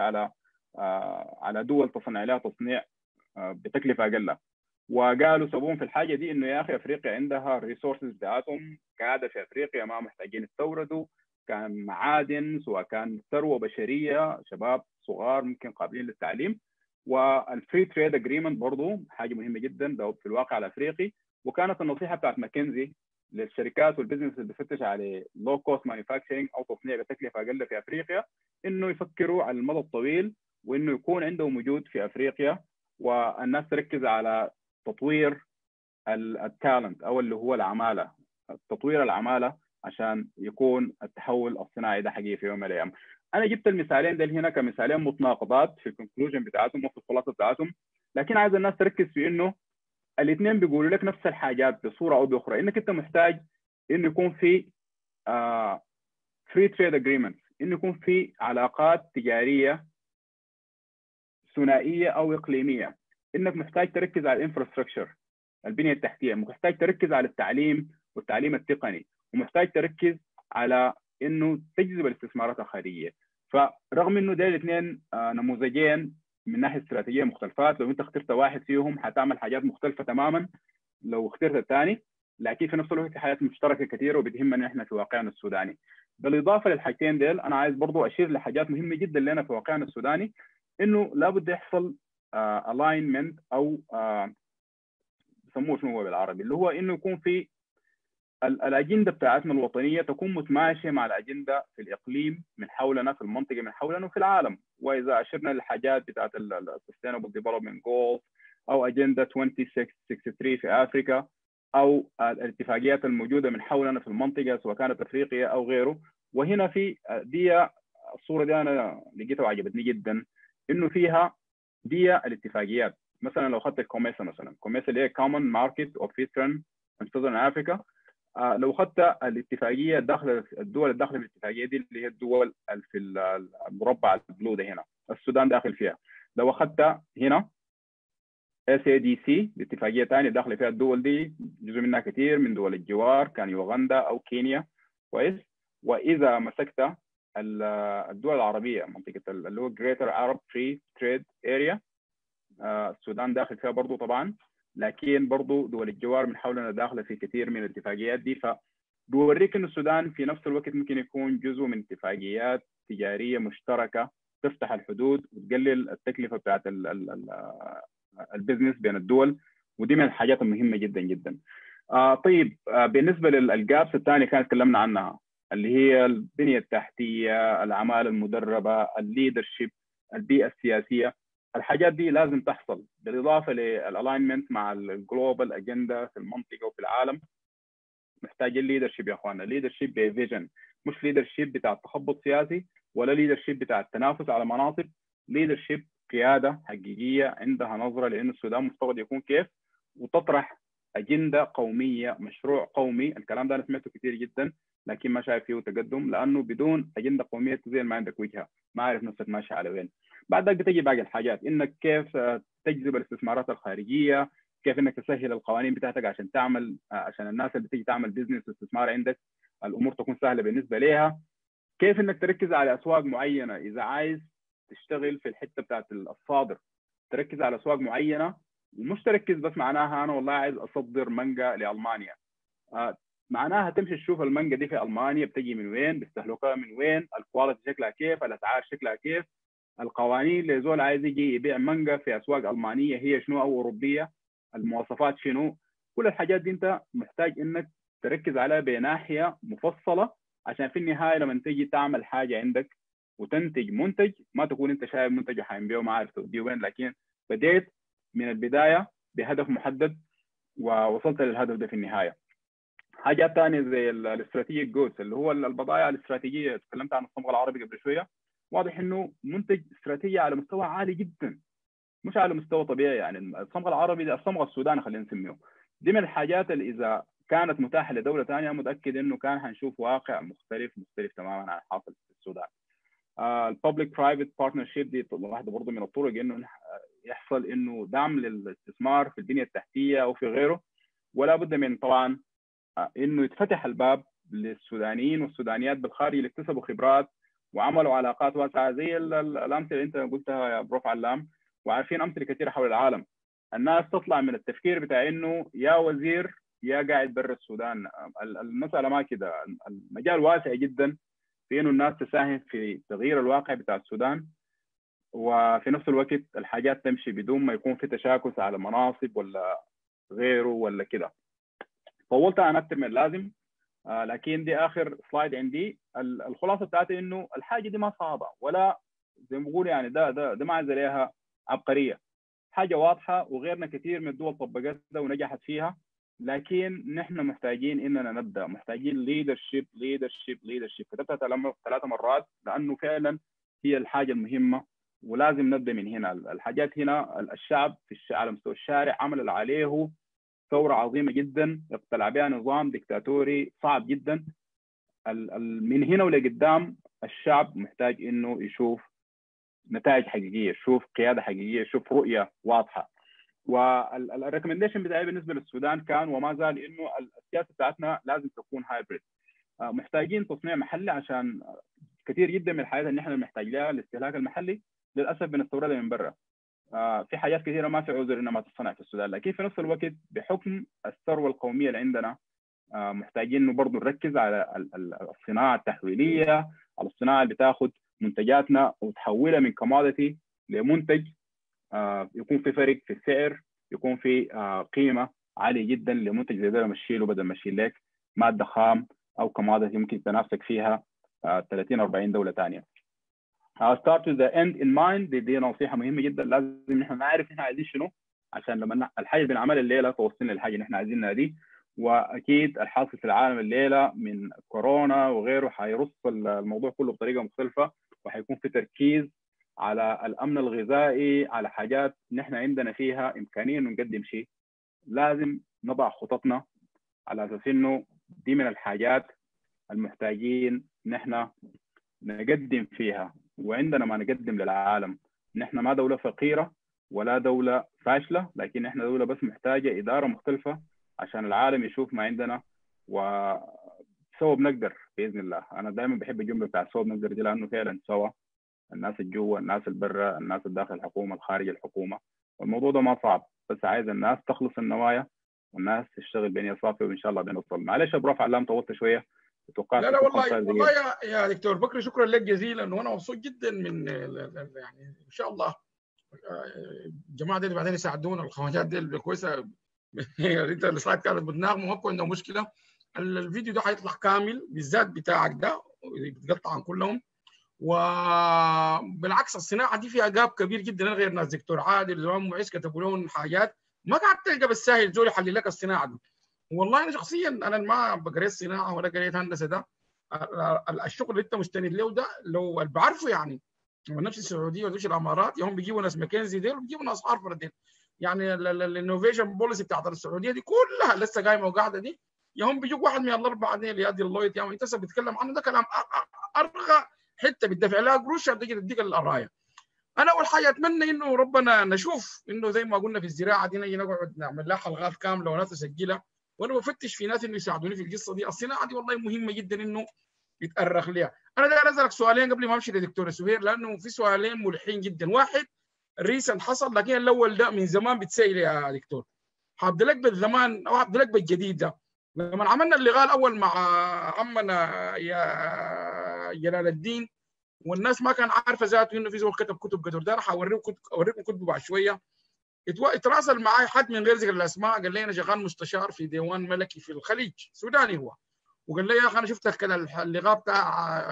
على دول تصنع لها تصنيع بتكلفه اقل. وقالوا سببهم في الحاجه دي انه يا اخي افريقيا عندها الريسورسز بتاعتهم قاعده في افريقيا، ما محتاجين يستوردوا، كان معادن سواء كان ثروه بشريه، شباب صغار ممكن قابلين للتعليم. والفري تريد اجريمنت برضه حاجه مهمه جدا ده في الواقع الافريقي. وكانت النصيحه بتاعت ماكنزي للشركات والبزنس اللي بيفتش على لو كوست مانيفاكتشرنج او تصنيع بتكلفه اقل في افريقيا، انه يفكروا على المدى الطويل، وانه يكون عندهم وجود في افريقيا، والناس تركز على تطوير التالنت او اللي هو العماله، تطوير العماله عشان يكون التحول الصناعي ده حقيقي في يوم من الايام. انا جبت المثالين دول هنا كمثالين متناقضات في الكونكلوجن بتاعتهم وفي الخلاصه بتاعتهم، لكن عايز الناس تركز في انه الاثنين بيقولوا لك نفس الحاجات بصوره او باخرى، انك انت محتاج انه يكون في فري تريد اجريمنت، انه يكون في علاقات تجاريه ثنائيه او اقليميه، انك محتاج تركز على الانفراستراكشر البنيه التحتيه، محتاج تركز على التعليم والتعليم التقني، ومحتاج تركز على انه تجذب الاستثمارات الخارجيه. فرغم انه ده الاثنين نموذجين من ناحيه استراتيجيه مختلفات، لو انت اخترت واحد فيهم حتعمل حاجات مختلفه تماما لو اخترت الثاني، لكن في نفس الوقت حاجات مشتركه كثيره وبتهمنا احنا في واقعنا السوداني. بالاضافه للحاجتين ديل انا عايز برضو اشير لحاجات مهمه جدا لنا في واقعنا السوداني، انه لابد يحصل الاينمنت او بسموه شنو هو بالعربي، اللي هو انه يكون في الاجنده بتاعتنا الوطنيه تكون متماشيه مع الاجنده في الاقليم من حولنا، في المنطقه من حولنا وفي العالم. واذا اشرنا للحاجات بتاعت السستينبل ديفلوبمنت جولز او اجنده 2063 في افريكا، او الاتفاقيات الموجوده من حولنا في المنطقه سواء كانت افريقيا او غيره. وهنا في دي الصوره دي انا لقيتها وعجبتني جدا، انه فيها دي الاتفاقيات. مثلا لو اخذت الكوميسا، مثلا كوميسا اللي هي Common Market of Eastern and Southern Africa، لو اخذت الاتفاقيه داخل الدول الداخله في الاتفاقيه دي اللي هي الدول في المربع البلو ده هنا، السودان داخل فيها. لو اخذت هنا SADC الاتفاقيه ثانيه داخله فيها الدول دي، جزء منها كثير من دول الجوار، كان يوغندا او كينيا، كويس. واذا مسكت الدول العربيه منطقه اللي هو Greater Arab Free Trade Area، السودان داخل فيها برضو طبعا، لكن برضو دول الجوار من حولنا داخله في كثير من الاتفاقيات دي. فبوريك ان السودان في نفس الوقت ممكن يكون جزء من اتفاقيات تجاريه مشتركه تفتح الحدود وتقلل التكلفه بتاعت البزنس بين الدول، ودي من الحاجات المهمه جدا جدا. طيب بالنسبه للجابس الثانيه كانت تكلمنا عنها، اللي هي البنيه التحتيه، العماله المدربه، الليدرشيب، البيئه السياسيه. الحاجات دي لازم تحصل بالاضافه للالاينمنت مع الجلوبال اجنده في المنطقه وفي العالم. محتاجين ليدرشيب يا اخوانا، ليدرشيب بفيجن، مش ليدرشيب بتاع التخبط سياسي ولا ليدرشيب بتاع التنافس على مناصب، ليدرشيب قياده حقيقيه عندها نظره لان السودان مفترض يكون كيف، وتطرح اجنده قوميه، مشروع قومي. الكلام ده انا سمعته كثير جدا لكن ما شايف فيه تقدم، لانه بدون اجنده قوميه زي ما عندك وجهه، ما عارف نفسك ماشي على وين. بعد ذلك بتجي باقي الحاجات، انك كيف تجذب الاستثمارات الخارجيه، كيف انك تسهل القوانين بتاعتك عشان تعمل، عشان الناس اللي بتيجي تعمل بزنس واستثمار عندك الامور تكون سهله بالنسبه لها، كيف انك تركز على اسواق معينه. اذا عايز تشتغل في الحته بتاعت الصادر تركز على اسواق معينه، ومش تركز بس معناها انا والله عايز اصدر مانجا لالمانيا. معناها تمشي تشوف المانجا دي في المانيا بتجي من وين، بيستهلكوها من وين، الكواليتي شكلها كيف، الاسعار شكلها كيف، القوانين لزول عايز يجي يبيع مانجا في اسواق المانيه هي شنو او اوروبيه، المواصفات شنو. كل الحاجات دي انت محتاج انك تركز عليها بناحيه مفصله، عشان في النهايه لما تيجي تعمل حاجه عندك وتنتج منتج ما تكون انت شايف منتج وحينبيعه ما عارف توديه وين، لكن بديت من البدايه بهدف محدد ووصلت للهدف ده في النهايه. حاجات ثانيه زي الاستراتيجيك جودز اللي هو البضائع الاستراتيجيه، تكلمت عن الصمغ العربي قبل شويه، واضح انه منتج استراتيجي على مستوى عالي جدا، مش على مستوى طبيعي. يعني الصمغ العربي ده الصمغ السوداني خلينا نسميه، دي من الحاجات اللي اذا كانت متاحه لدوله ثانيه متاكد انه كان حنشوف واقع مختلف تماما عن الحاصل في السودان. الببليك برايفت بارتنرشيب دي واحده برضه من الطرق انه يحصل انه دعم للاستثمار في البنيه التحتيه او في غيره، ولا بد من طبعا انه يتفتح الباب للسودانيين والسودانيات بالخارج اللي اكتسبوا خبرات وعملوا علاقات واسعه زي الامثله اللي انت قلتها يا بروف علام، وعارفين امثله كثيره حول العالم. الناس تطلع من التفكير بتاع انه يا وزير يا قاعد برا السودان، المساله ما كده، المجال واسع جدا في انه الناس تساهم في تغيير الواقع بتاع السودان، وفي نفس الوقت الحاجات تمشي بدون ما يكون في تشاكس على مناصب ولا غيره ولا كده. طولت عن اكثر من اللازم، لكن دي اخر سلايد عندي. الخلاصه بتاعتي انه الحاجه دي ما صعبه ولا زي ما بقول يعني ده ما عايز عليها عبقريه، حاجه واضحه وغيرنا كثير من الدول طبقتها ونجحت فيها، لكن نحن محتاجين اننا نبدا، محتاجين ليدرشيب. كتبتها 3 مرات لانه فعلا هي الحاجه المهمه ولازم نبدا من هنا. الحاجات هنا الشعب على مستوى الشارع عمل اللي عليه، ثوره عظيمه جدا ابتلع بها نظام ديكتاتوري صعب جدا. من هنا ولقدام الشعب محتاج انه يشوف نتائج حقيقيه، يشوف قياده حقيقيه، يشوف رؤيه واضحه. والريكومنديشن بتاعي بالنسبه للسودان كان وما زال انه السياسه بتاعتنا لازم تكون هايبريد. محتاجين تصنيع محلي، عشان كثير جدا من الحاجات اللي احنا بنحتاج لها الاستهلاك المحلي للاسف بنستوردها من برا. في حاجات كثيره ما في عذر انها ما تصنع في السودان، لكن في نفس الوقت بحكم الثروه القوميه اللي عندنا محتاجين انه برضه نركز على الصناعه التحويليه، على الصناعه اللي بتاخذ منتجاتنا وتحولها من كوموديتي لمنتج يكون في فرق في السعر، يكون في قيمه عاليه جدا لمنتج زي ده مشيله بدل ما اشيل لك ماده خام او كوموديتي ممكن تنافسك فيها 30 40 دوله ثانيه. start with the end in mind. دي نصيحه مهمه جدا، لازم نحن نعرف احنا عايزين شنو عشان لما الحاجه اللي بنعملها الليله توصلنا للحاجه اللي احنا عايزينها دي. واكيد الحاصل في العالم الليله من كورونا وغيره حيرص الموضوع كله بطريقه مختلفه، وحيكون في تركيز على الامن الغذائي، على حاجات نحن عندنا فيها امكانيه انه نقدم شيء. لازم نضع خططنا على اساس انه دي من الحاجات المحتاجين نحن نقدم فيها، وعندنا ما نقدم للعالم. نحن ما دولة فقيرة ولا دولة فاشلة، لكن احنا دولة بس محتاجة إدارة مختلفة عشان العالم يشوف ما عندنا وسوا بنقدر بإذن الله. أنا دائما بحب الجملة بتاع سوا بنقدر دي، لأنه فعلا سوا الناس الجوا، الناس البرة، الناس الداخل الحكومة، الخارج الحكومة. والموضوع ده ما صعب، بس عايز الناس تخلص النوايا والناس تشتغل بنية صافية، وإن شاء الله بنوصل. معلش أبو رافع علام طولت شوية. لا والله يا دكتور بكري شكرا لك جزيلا، وانا مبسوط جدا من يعني ان شاء الله الجماعه دي بعدين يساعدونا، الخواجات دي كويسه. انت السلايد كانت بتناغم ما عنده مشكله. الفيديو ده حيطلع كامل بالذات بتاعك ده بتقطع عن كلهم. وبالعكس الصناعه دي فيها جاب كبير جدا، غير ناس دكتور عادل وزمان معيز كتبوا لهم حاجات ما قاعد تلقى بالساهل زول يحلل لك الصناعه دي. والله انا شخصيا انا ما قريت صناعه ولا قريت هندسه، ده الشغل اللي انت مستند له ده لو بعرفه يعني نفس السعوديه ونفس الامارات هم بيجيبوا ناس ماكنزي ديل وبيجيبوا ناس هارفرد ديل يعني الانوفيشن بوليسي بتاعت السعوديه دي كلها لسه قايمه وقاعده دي، يا هم بيجوك واحد من الاربعه دي اللي يدي اللويت يا انت بتتكلم عنه، ده كلام ارغى حته بتدفع لها قروش عشان تيجي تديك الرايه. انا اول حاجه اتمنى انه ربنا نشوف انه زي ما قلنا في الزراعه دي نجي نقعد نعمل لها حلقات كامله وناس تسجلها، وانا بفتش في ناس انه يساعدوني في القصه دي. الصناعه دي والله مهمه جدا انه يتأرخ لها. انا داير اسالك سؤالين قبل ما امشي لدكتور سهير، لانه في سؤالين ملحين جدا. واحد الريسنت حصل، لكن الاول ده من زمان بتسأل يا دكتور. هبدا لك بالزمان او هبدا لك بالجديد ده. لما عملنا اللقاء الاول مع عمنا يا جلال الدين، والناس ما كان عارفه ذاته انه في زول كتب كتب قدر ده، اوريكم كتبه بعد شويه. اتواصل معي حد من غير ذكر الاسماء، قال لي انا شغال مستشار في ديوان ملكي في الخليج، سوداني هو، وقال لي يا اخي انا شفت اللقاء بتاع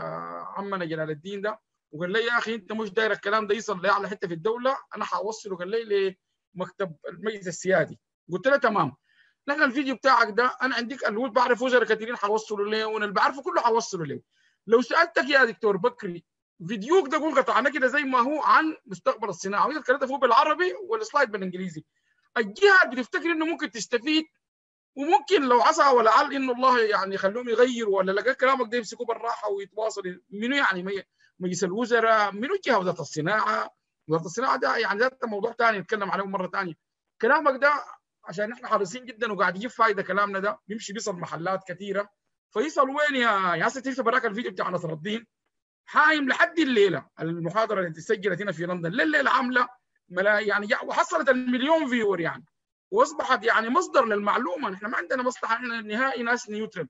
عمنا جلال الدين ده، وقال لي يا اخي انت مش داير الكلام ده يصل لاعلى حته في الدوله، انا حوصله قال لي لمكتب المجلس السيادي. قلت له تمام، نحن الفيديو بتاعك ده انا عندك الولد بعرف وزراء كثيرين حوصله ليه، وانا اللي بعرفه كله حوصله ليه. لو سالتك يا دكتور بكري فيديوك ده قول قطعنا كده زي ما هو عن مستقبل الصناعه، وانت اتكلمت فوق بالعربي والسلايد بالانجليزي، الجهه اللي بتفتكر انه ممكن تستفيد وممكن لو عسى ولعل انه الله يعني يخلوهم يغيروا، ولا لقى كلامك ده يمسكوه بالراحه ويتواصل منو يعني مجلس الوزراء، منو جهه وزاره الصناعه؟ وزاره الصناعه ده يعني ده موضوع ثاني نتكلم عليه مره ثانيه. كلامك ده عشان احنا حريصين جدا وقاعد يجيب فائده، كلامنا ده بيمشي بيصل محلات كثيره، فيصل وين يا هسه تشوف براك الفيديو بتاع نصر الدين حايم لحد الليله، المحاضره اللي سجلت هنا في لندن لليله عامله يعني وحصلت المليون فيور يعني، واصبحت يعني مصدر للمعلومه. نحن ما عندنا مصلحه، احنا نهائي ناس نيوترال.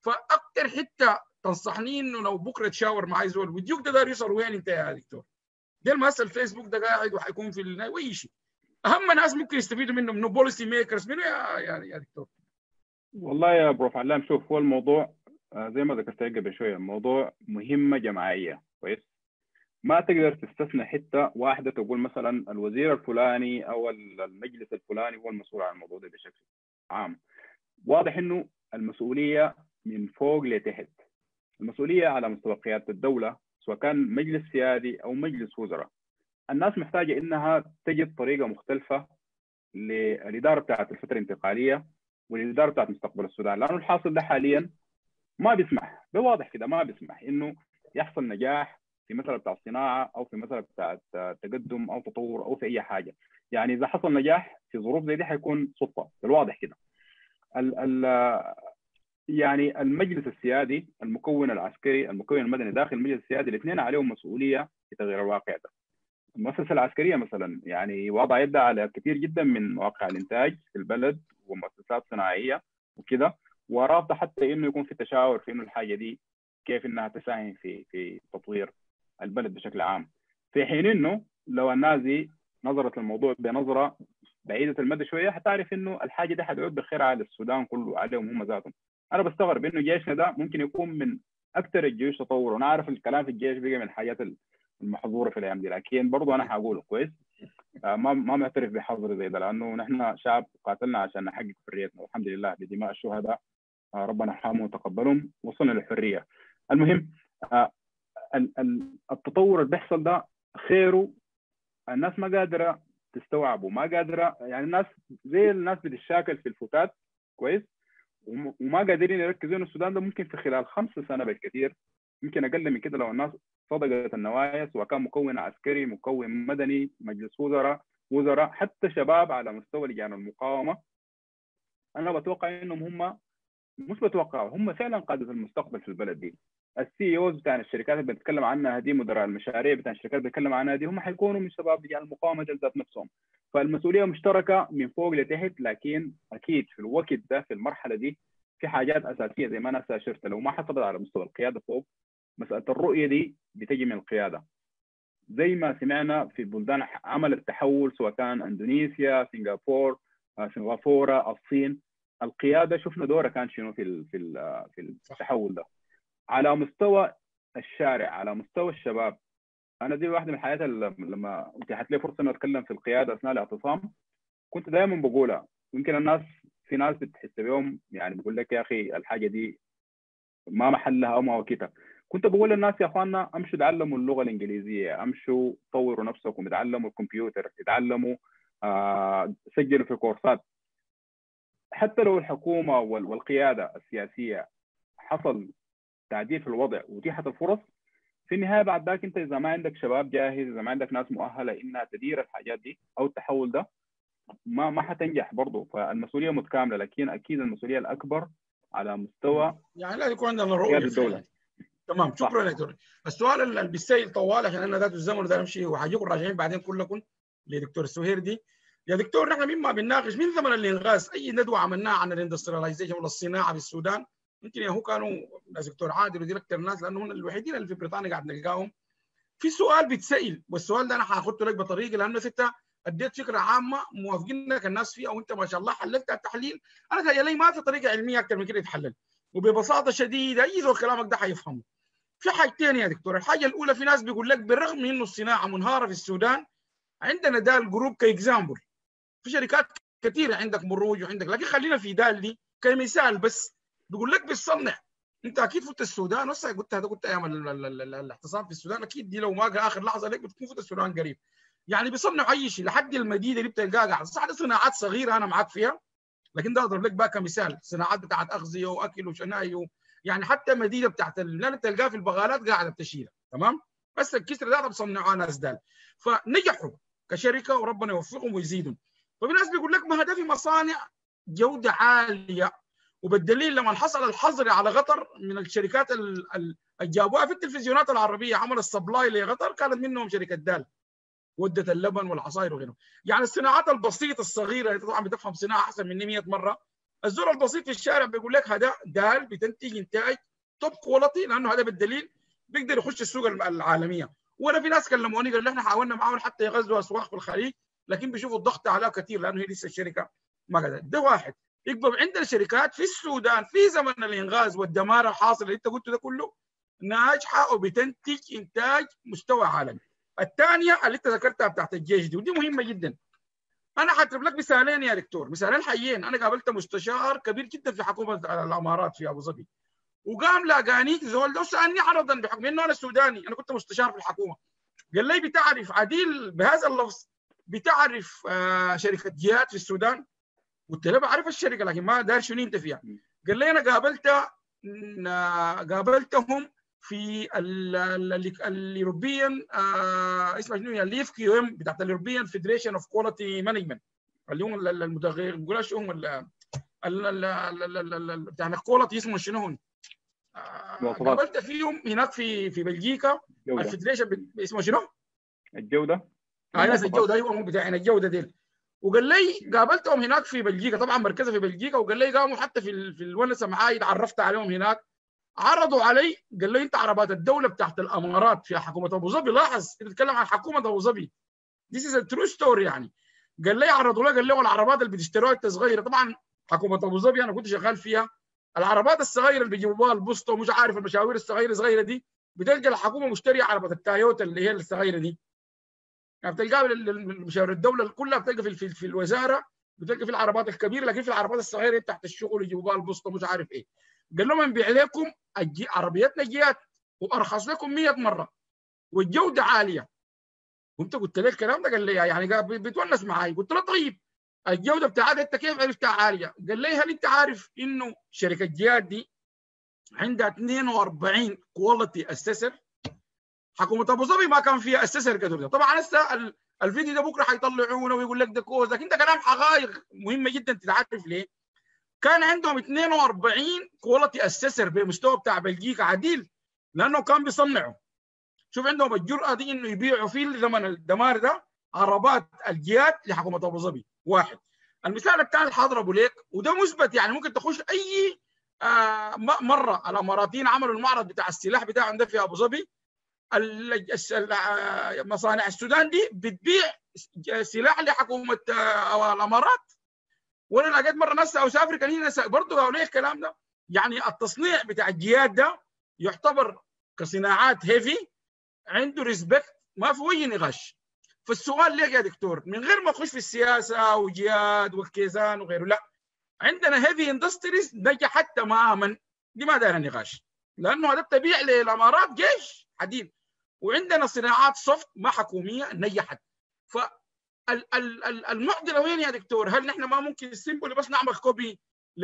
فاكثر حته تنصحني انه لو بكره تشاور معي زول فيديوك ده داير يوصل وين انت يا دكتور؟ ده المثل الفيسبوك ده قاعد وحيكون في اي شيء. اهم ناس ممكن يستفيدوا منه بوليسي ميكرز، منو يا دكتور؟ والله يا بروف علام، شوف هو الموضوع زي ما ذكرت قبل شويه، الموضوع مهمه جماعيه كويس. ما تقدر تستثنى حته واحده تقول مثلا الوزير الفلاني او المجلس الفلاني هو المسؤول عن الموضوع ده بشكل عام. واضح انه المسؤوليه من فوق لتحت، المسؤوليه على مستوى قياده الدوله سواء كان مجلس سيادي او مجلس وزراء. الناس محتاجه انها تجد طريقه مختلفه للاداره بتاعت الفتره الانتقاليه والاداره بتاعت مستقبل السودان، لانه الحاصل ده حاليا ما بيسمح، بواضح كده ما بيسمح انه يحصل نجاح في مساله بتاع الصناعه او في مساله بتاعت تقدم او تطور او في اي حاجه. يعني اذا حصل نجاح في ظروف زي دي حيكون صدفه، بالواضح كده. يعني المجلس السيادي، المكون العسكري، المكون المدني داخل المجلس السيادي، الاثنين عليهم مسؤوليه في تغيير الواقع ده. المؤسسه العسكريه مثلا يعني وضع يدها على كثير جدا من مواقع الانتاج في البلد ومؤسسات صناعيه وكده، ورافضه حتى انه يكون في تشاور في انه الحاجه دي كيف انها تساهم في تطوير البلد بشكل عام، في حين انه لو الناس دي نظرت للموضوع بنظره بعيده المدى شويه حتعرف انه الحاجه دي حتعود بخير على السودان كله، عليهم هم ذاتهم. انا بستغرب انه جيشنا ده ممكن يكون من اكثر الجيوش تطورا، وانا عارف الكلام في الجيش بقى من الحاجات المحظوره في الايام دي، لكن برضه انا حقوله كويس. ما معترف بحظر زي ده، لانه نحن شعب قاتلنا عشان نحقق حريتنا، والحمد لله بدماء الشهداء ربنا يرحمهم وتقبلهم وصلنا للحريه. المهم التطور اللي بيحصل ده خيره الناس ما قادره تستوعبه، ما قادره، يعني الناس زي الناس بتتشاكل في الفتات كويس، وما قادرين يركزوا ان السودان ده ممكن في خلال 5 سنين بالكثير، يمكن اقل من كده لو الناس صدقت النوايا، سواء كان مكون عسكري، مكون مدني، مجلس وزراء، حتى شباب على مستوى لجان المقاومه. انا بتوقع انهم هم مش بتوقع، هم فعلا قاده المستقبل في البلد دي. السي اوز بتاع الشركات اللي بنتكلم عنها دي، مدراء المشاريع بتاع الشركات اللي بنتكلم عنها دي، هم حيكونوا من شباب لجان المقاومه ذات نفسهم. فالمسؤوليه مشتركه من فوق لتحت، لكن اكيد في الوقت ده في المرحله دي في حاجات اساسيه زي ما انا اشرت، لو ما حصلت على مستوى القياده فوق، مساله الرؤيه دي بتجي من القياده. زي ما سمعنا في بلدان عملت تحول سواء كان اندونيسيا، سنغافوره، الصين، القياده شفنا دورها كان شنو في التحول ده. على مستوى الشارع، على مستوى الشباب، انا دي واحده من الحاجات لما اتيحت لي فرصه اني اتكلم في القياده اثناء الاعتصام كنت دائما بقولها. يمكن في ناس بتحس بيهم، يعني بقول لك يا اخي الحاجه دي ما محلها او ما وقتها. كنت بقول للناس يا اخواننا امشوا تعلموا اللغه الانجليزيه، امشوا طوروا نفسكم، اتعلموا الكمبيوتر، اتعلموا سجلوا في كورسات. حتى لو الحكومه والقياده السياسيه حصل تعديل في الوضع واتيحت الفرص، في النهايه بعد ذاك انت اذا ما عندك شباب جاهز، اذا ما عندك ناس مؤهله انها تدير الحاجات دي او التحول ده، ما حتنجح برضه. فالمسؤوليه متكامله، لكن اكيد المسؤوليه الاكبر على مستوى يعني لا يكون عندنا رؤيه قياده فعلا. الدوله. تمام، شكرا يا دكتور. السؤال اللي بيسال طوال عشان انا ذات الزمن ده امشي وحاجيكم راجعين بعدين كلكم لدكتور السهير دي. يا دكتور نحن مما بنناقش من زمن الانغاز اي ندوه عملناها عن الاندسترياليزيشن ولا الصناعه في السودان، يمكن هو كانوا ناس دكتور عادل ودي اكثر ناس لانه هم الوحيدين اللي في بريطانيا قاعد نلقاهم. في سؤال بيتسال والسؤال ده انا هاخذه لك بطريقه لانه انت اديت فكره عامه موافقينك الناس فيها وانت ما شاء الله حللت التحليل. انا تخيل ما في طريقه علميه اكثر من كده يتحلل وببساطه شديده اي زول كلامك ده حيفهمه. في حاجتين يا دكتور، الحاجه الاولى في ناس بيقول لك بالرغم من انه الصناعه منهاره في السودان عندنا دال جروب كاكزامبل، في شركات كثيره عندك مروج وعندك، لكن خلينا في دال دي كمثال بس. بيقول لك بتصنع، انت اكيد فوت السودان هسه قلت هذا، قلت ايام الاحتصال في السودان، اكيد دي لو ما اخر لحظه لك بتكون فوت السودان قريب. يعني بيصنعوا اي شيء لحد المدينه اللي بتلقاها قاعد، صح دي صناعات صغيره انا معاك فيها، لكن ده اضرب لك بقى كمثال صناعات بتاعت اغذيه واكل وشناي يعني حتى مدينه بتاعت اللي بتلقاها في البغالات قاعده بتشيلها، تمام؟ بس الكسر ده بصنعوها ناس دال، فنجحوا كشركه وربنا يوفقهم ويزيدهم. ففي ناس بيقول لك ما هدفي مصانع جوده عاليه، وبالدليل لما حصل الحظر على قطر من الشركات اللي جابوها في التلفزيونات العربيه عمل السبلاي لقطر كانت منهم شركه دال، ودة اللبن والعصائر وغيره. يعني الصناعات البسيطه الصغيره انت طبعا بتفهم صناعه احسن مني 100 مره. الزول البسيط في الشارع بيقول لك هذا دال بتنتج انتاج توب كواليتي، لانه هذا بالدليل بيقدر يخش السوق العالميه. ولا في ناس كلموني قالوا احنا حاولنا معاهم حتى يغزوا اسواق في الخليج، لكن بيشوفوا الضغط عليها كثير لانه هي لسه الشركه ما قدرت. ده واحد. يبقى عندنا شركات في السودان في زمن الانغاز والدمار الحاصل اللي انت قلته ده كله ناجحه وبتنتج انتاج مستوى عالمي. الثانيه اللي انت ذكرتها بتاعت الجيش دي ودي مهمه جدا. انا حاضرب لك مثالين يا دكتور، مثالين حيين. انا قابلت مستشار كبير جدا في حكومه الامارات في ابو ظبي، وقام لاقاني زول ده سالني عرضا بحكم انه انا سوداني، انا كنت مستشار في الحكومه. قال لي بتعرف عديل بهذا اللفظ، بتعرف شركه جهات في السودان؟ قلت له بعرف الشركه لكن ما دار شنو انت فيها. قال لي انا قابلتهم في اليوروبيان اسمها شنو، الليف كيو ام بتاعت اليوروبيان فيدريشن اوف كواليتي مانجمنت، اللي هم المتغير بيقولوا شو هم بتاع الكواليتي اسمه شنو. قابلت فيهم هناك في بلجيكا الفيدريشن اسمه شنو؟ الجوده. ناس الجوده، ايوه هم بتاعين الجوده ديل. وقال لي قابلتهم هناك في بلجيكا، طبعا مركزها في بلجيكا، وقال لي قاموا حتى في الونسه معاي اتعرفت عليهم هناك. عرضوا علي قال لي انت عربات الدوله بتاعت الامارات في حكومه ابو ظبي، لاحظ انت بتتكلم عن حكومه ابو ظبي، This is a true story يعني. قال لي عرضوا لي، قال لي العربات اللي بتشتروها انت صغيره، طبعا حكومه ابو ظبي انا كنت شغال فيها، العربات الصغيره اللي بيجيبوها البوسطه ومش عارف المشاوير الصغيره دي بتلقى الحكومه مشتريه عربه التايوتا اللي هي الصغيره دي، يعني بتلقاها مشاوير الدوله كلها بتلقى في الوزاره، بتلقى في العربات الكبيره، لكن في العربات الصغيره تحت الشغل يجيبوها البوسطه مش عارف ايه. قال لهم نبيع لكم عربيتنا جيات وارخص لكم 100 مره والجوده عاليه. وانت قلت له الكلام ده؟ قال لي يعني بيتونس معي. قلت له طيب الجوده بتاعتها انت كيف عرفتها عاليه؟ قال لي هل انت عارف انه شركه جيات دي عندها 42 كواليتي اسيسر؟ حكومه ابو ظبي ما كان فيها اسيسر قدر ده. طبعا هسه الفيديو ده بكره حيطلعونه ويقول لك ده كوز، لكن ده كلام حقائق مهمه جدا تتعرف ليه. كان عندهم 42 كواليتي اسيسر بمستوى بتاع بلجيكا عديل، لانه كان بيصنعوا. شوف عندهم الجرأه دي انه يبيعوا في زمن الدمار ده عربات الجيات لحكومه ابو ظبي. واحد. المثال الثاني اللي حاضربه لك وده مثبت، يعني ممكن تخش اي مره الاماراتيين عملوا المعرض بتاع السلاح بتاعهم ده في ابو ظبي. مصانع السودان دي بتبيع سلاح لحكومه الامارات. وانا لقيت مره ناس ساوث افريكا هنا برضه قالوا لي الكلام ده. يعني التصنيع بتاع الجيات ده يعتبر كصناعات هيفي عنده ريسبكت، ما في اي نقاش. فالسؤال ليك يا دكتور من غير ما تخش في السياسه وجياد والكيزان وغيره، لا عندنا هيفي اندستريز نجحت تماما، دي ما دايره نقاش، لانه هذا تبيع للامارات جيش حديد. وعندنا صناعات سوفت ما حكوميه نجحت. المعضله وين يا دكتور؟ هل نحن ما ممكن سيمبل بس نعمل كوبي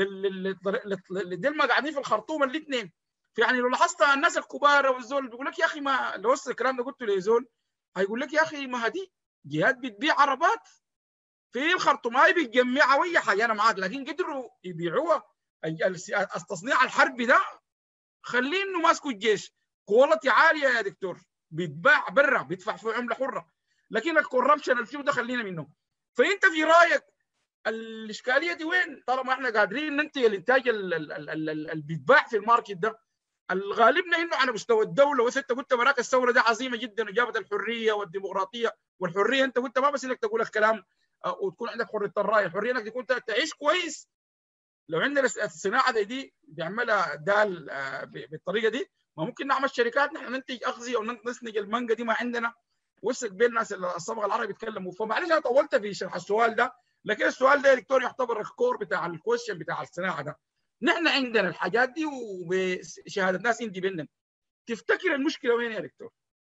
للدلمه قاعدين في الخرطوم الاثنين؟ يعني لو لاحظت الناس الكبار والزول بيقول لك يا اخي، ما لو الكلام ده قلته لزول هيقول لك يا اخي ما هدي جهات بتبيع عربات في الخرطوم، هاي بتجمعها وهي حاجه، انا معاك، لكن قدروا يبيعوها. التصنيع الحربي ده خليه انه ماسكوا الجيش، كواليتي عاليه يا دكتور، بيتباع برا، بيدفع فيه عمله حره. لكن الكوربشن اللي فيه ده خلينا منه. فانت في رايك الاشكاليه دي وين؟ طالما احنا قادرين ننتج الانتاج اللي بيتباع في الماركت ده، الغالبنا انه على مستوى الدوله، وانت قلت مراكز الثوره دي عظيمه جدا وجابت الحريه والديمقراطيه والحريه. انت قلت ما بس انك تقول الكلام وتكون عندك حريه الراي، الحريه انك تكون تعيش كويس. لو عندنا الصناعه دي بيعملها دال بالطريقه دي، ما ممكن نعمل شركات نحن ننتج اغذيه ونسنج المانجا دي ما عندنا، وسط بين الناس الصبغه العربي بيتكلموا. فمعلش انا طولت في شرح السؤال ده، لكن السؤال ده يا دكتور يعتبر الكور بتاع الكويشن بتاع الصناعه ده. نحن عندنا الحاجات دي وبشهاده ناس اندبندنت، تفتكر المشكله وين يا دكتور؟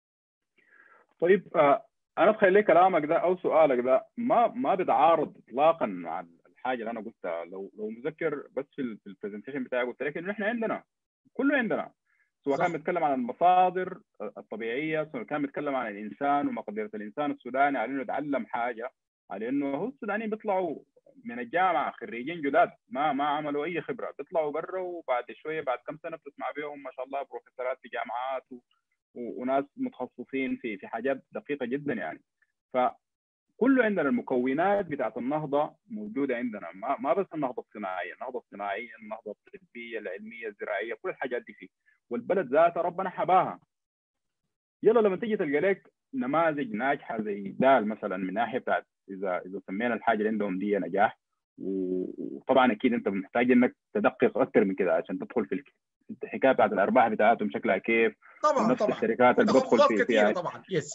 طيب انا اتخيل لي كلامك ده او سؤالك ده ما بيتعارض اطلاقا مع الحاجه اللي انا قلتها. لو مذكر بس في البرزنتيشن بتاعي قلت لك انه احنا عندنا كله عندنا، سواء كان بيتكلم عن المصادر الطبيعيه، سواء كان بيتكلم عن الانسان ومقدره الانسان السوداني على انه يتعلم حاجه، على انه هو السودانيين بيطلعوا من الجامعه خريجين جداد ما عملوا اي خبره، بيطلعوا برا وبعد شويه بعد كم سنه بتسمع بهم ما شاء الله بروفيسورات في جامعات وناس متخصصين في حاجات دقيقه جدا يعني. فكله عندنا المكونات بتاعت النهضه موجوده عندنا، ما بس النهضه الصناعيه، النهضه الصناعيه، النهضه الطبيه، العلميه، الزراعيه، كل الحاجات دي فيه، والبلد ذاتها ربنا حباها. يلا لما تيجي تلقى لك نماذج ناجحه زي دال مثلا، من ناحيه بتاعت اذا سمينا الحاجه اللي عندهم دي نجاح، وطبعا اكيد انت محتاج انك تدقق اكثر من كده عشان تدخل في الحكايه بتاعت الارباح بتاعتهم شكلها كيف، طبعا ونفس الشركات اللي بدخل فيها طبعا. يس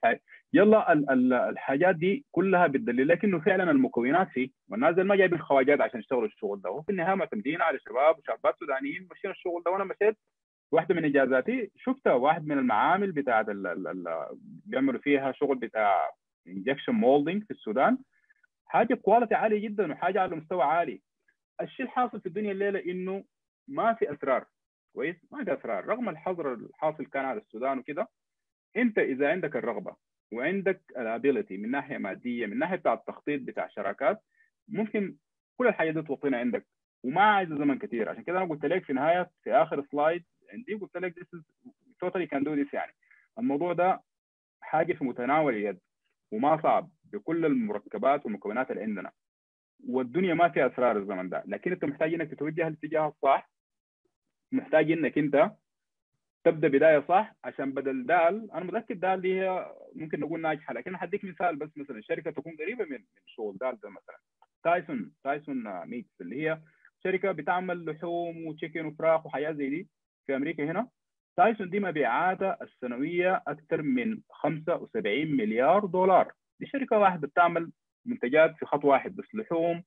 يلا الحاجات دي كلها بتدلل لك انه فعلا المكونات فيه، والناس اللي ما جايبين خواجات عشان يشتغلوا الشغل ده، وفي النهايه معتمدين على شباب وشابات سودانيين ماشيين الشغل ده. وانا مشيت واحده من اجازاتي شفتها واحد من المعامل بتاعت بيعملوا فيها شغل بتاع انجكشن مولدنج في السودان، حاجه كواليتي عاليه جدا وحاجه على مستوى عالي. الشيء الحاصل في الدنيا الليله انه ما في اسرار، كويس، ما في اسرار رغم الحظر الحاصل كان على السودان وكده. انت اذا عندك الرغبه وعندك الابيلتي من ناحيه ماديه، من ناحيه بتاع التخطيط بتاع شراكات، ممكن كل الحاجات دي توطينا عندك وما عايزه زمن كثير. عشان كده انا قلت لك في نهايه في اخر سلايد عندي قلت لك this is totally can do this. يعني الموضوع ده حاجه في متناول اليد وما صعب بكل المركبات والمكونات اللي عندنا، والدنيا ما فيها اسرار الزمن ده. لكن انت محتاج انك تتوجه الاتجاه الصح، محتاج انك انت تبدا بدايه صح. عشان بدل دال، انا متاكد دال دي هي ممكن نقول ناجحه، لكن هديك مثال بس. مثلا شركه تكون قريبه من شغل دال ده، مثلا تايسون ميتس، اللي هي شركه بتعمل لحوم وتشيكن وفراخ وحاجات زي دي في امريكا. هنا تايسون دي مبيعاتها السنويه اكثر من 75 مليار دولار. دي شركه واحده بتعمل منتجات في خط واحد بس، لحوم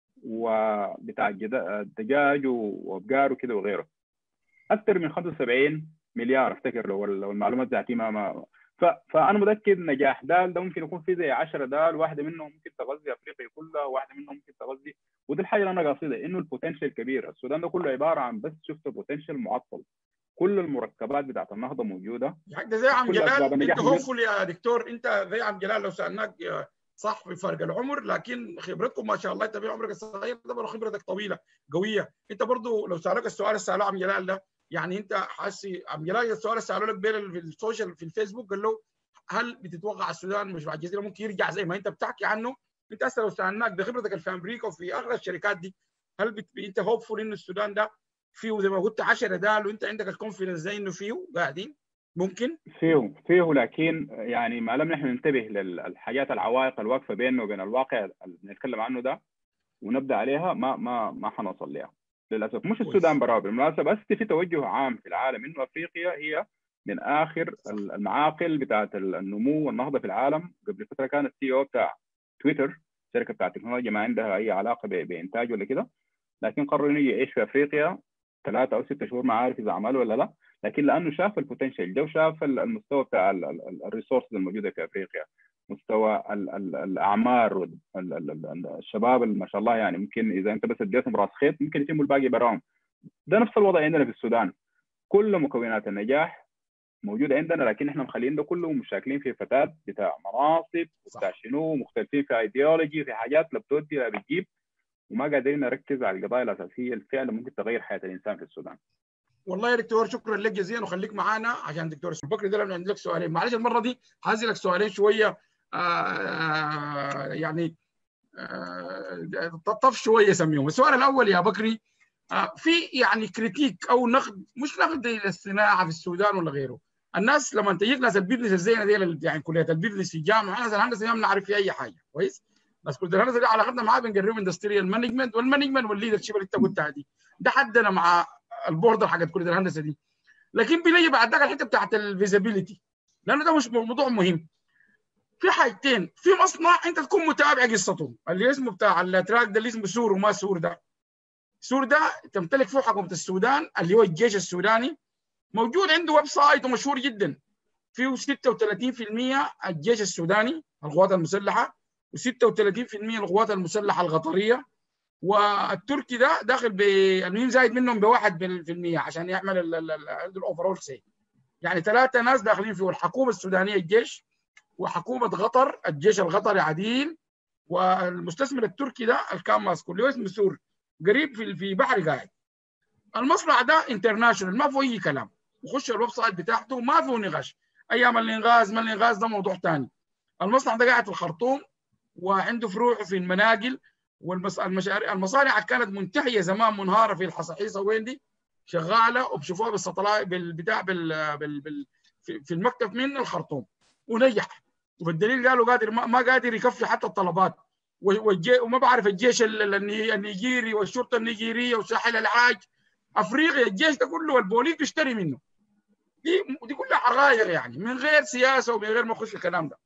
وبتاع دجاج وابقار وكده وغيره، اكثر من 75 مليار افتكر لو المعلومات ذاتي ما فانا متاكد نجاح دال ده ممكن يكون في زي 10 دال، واحده منهم ممكن تغذي افريقيا كلها، واحده منهم ممكن تغذي. ودي الحاجه اللي انا قاصدها، انه البوتنشال كبير. السودان ده كله عباره عن بس شفت بوتنشال معطل، كل المركبات بتاعت النهضه موجوده. ده زي عم جلال، انت هوفل يا دكتور، انت زي عم جلال لو سالناك صح في فرق العمر، لكن خبرتكم ما شاء الله، انت عمرك الصغير ده برضه خبرتك طويله قويه. انت برضه لو سالك السؤال اللي ساله عم جلال ده، يعني انت حاسي عم جلال السؤال اللي ساله لك في السوشيال في الفيسبوك، قال له هل بتتوقع السودان مش بعد الجزيره ممكن يرجع زي ما انت بتحكي عنه؟ انت هسه لو سالناك بخبرتك في امريكا وفي اغلب الشركات دي، هل انت هوبفول انه السودان ده فيه زي ما قلت 10 دال، وانت عندك الكونفدنس زي انه فيه قاعدين ممكن فيه لكن يعني ما لم نحن ننتبه للحاجات العوائق الواقفه بيننا وبين الواقع اللي بنتكلم عنه ده ونبدا عليها، ما حنوصل لها للاسف. مش السودان برا، بالمناسبه بس في توجه عام في العالم انه افريقيا هي من اخر المعاقل بتاعت النمو والنهضه في العالم. قبل فتره كان السي او بتاع تويتر، شركه بتاعت تكنولوجيا ما عندها اي علاقه بانتاج ولا كده، لكن قرر انه يعيش في افريقيا 3 أو 6 شهور، ما عارف اذا عمله ولا لا، لكن لانه شاف البوتنشال ده وشاف المستوى بتاع الريسورسز الموجوده في افريقيا مستوى الاعمار الشباب ما شاء الله، يعني ممكن اذا انت بس اديتهم راس خيط ممكن يتم الباقي براهم. ده نفس الوضع عندنا في السودان، كل مكونات النجاح موجوده عندنا، لكن احنا مخلين ده كله مشاكلين في فتات بتاع مناصب وبتاع شنو، مختلفين في ايديولوجي، في حاجات لا بتودي لا بتجيب، وما قادرين نركز على القضايا الاساسيه اللي فعلا ممكن تغير حياه الانسان في السودان. والله يا دكتور شكرا لك جزيلا، وخليك معانا عشان دكتور بكري ده لما عندي لك سؤالين. معلش المره دي هنزل لك سؤالين شويه يعني طف شويه سميهم. السؤال الاول يا بكري، في يعني كريتيك او نقد، مش نقد للصناعه في السودان ولا غيره. الناس لما تجيك ناس البيزنس الزينه دي، يعني كليه البيزنس في الجامعه، ناس الهندسه ما بنعرف في اي حاجه كويس. ناس كليه الهندسه دي علاقتنا معاه بنقربهم اندستريال مانجمنت والليدر شيب اللي انت قلتها دي، ده حدنا مع البوردر حقت كليه الهندسه دي. لكن بنيجي بعد ذاك الحته بتاعت الفيزابيلتي، لانه ده مش موضوع مهم. في حاجتين، في مصنع انت تكون متابع قصته اللي اسمه بتاع التراك ده اللي اسمه سور وما سور ده. سور ده تمتلك فيه حكومه السودان اللي هو الجيش السوداني، موجود عنده ويب سايت ومشهور جدا، فيه 36% الجيش السوداني القوات المسلحه، و36% القوات المسلحه القطريه، والتركي ده داخل المهم زايد منهم ب 1% عشان يعمل الاوفرول سي. يعني 3 ناس داخلين فيه، الحكومه السودانيه الجيش، وحكومه قطر الجيش القطري عديل، والمستثمر التركي ده اللي ماسكه اللي هو اسمه سور، قريب في بحر قاعد. المصنع ده انترناشونال ما فيه اي كلام، وخش الويب سايت بتاعته ما فيه نقاش. ايام الانغاز ما الانغاز ده موضوع ثاني. المصنع ده قاعد في الخرطوم وعنده فروع في المناقل، المصانع كانت منتهيه زمان، منهاره في الحصحيصه وين دي شغاله، وبشوفوها بالسطلاء بالبتاع في المكتب من الخرطوم، ونجح. وبالدليل قالوا قادر ما قادر يكفي حتى الطلبات، وما بعرف الجيش النيجيري والشرطه النيجيريه وساحل العاج افريقيا، الجيش ده كله والبوليس بيشتري منه. دي كلها حقائق يعني، من غير سياسه ومن غير ما اخش في الكلام ده.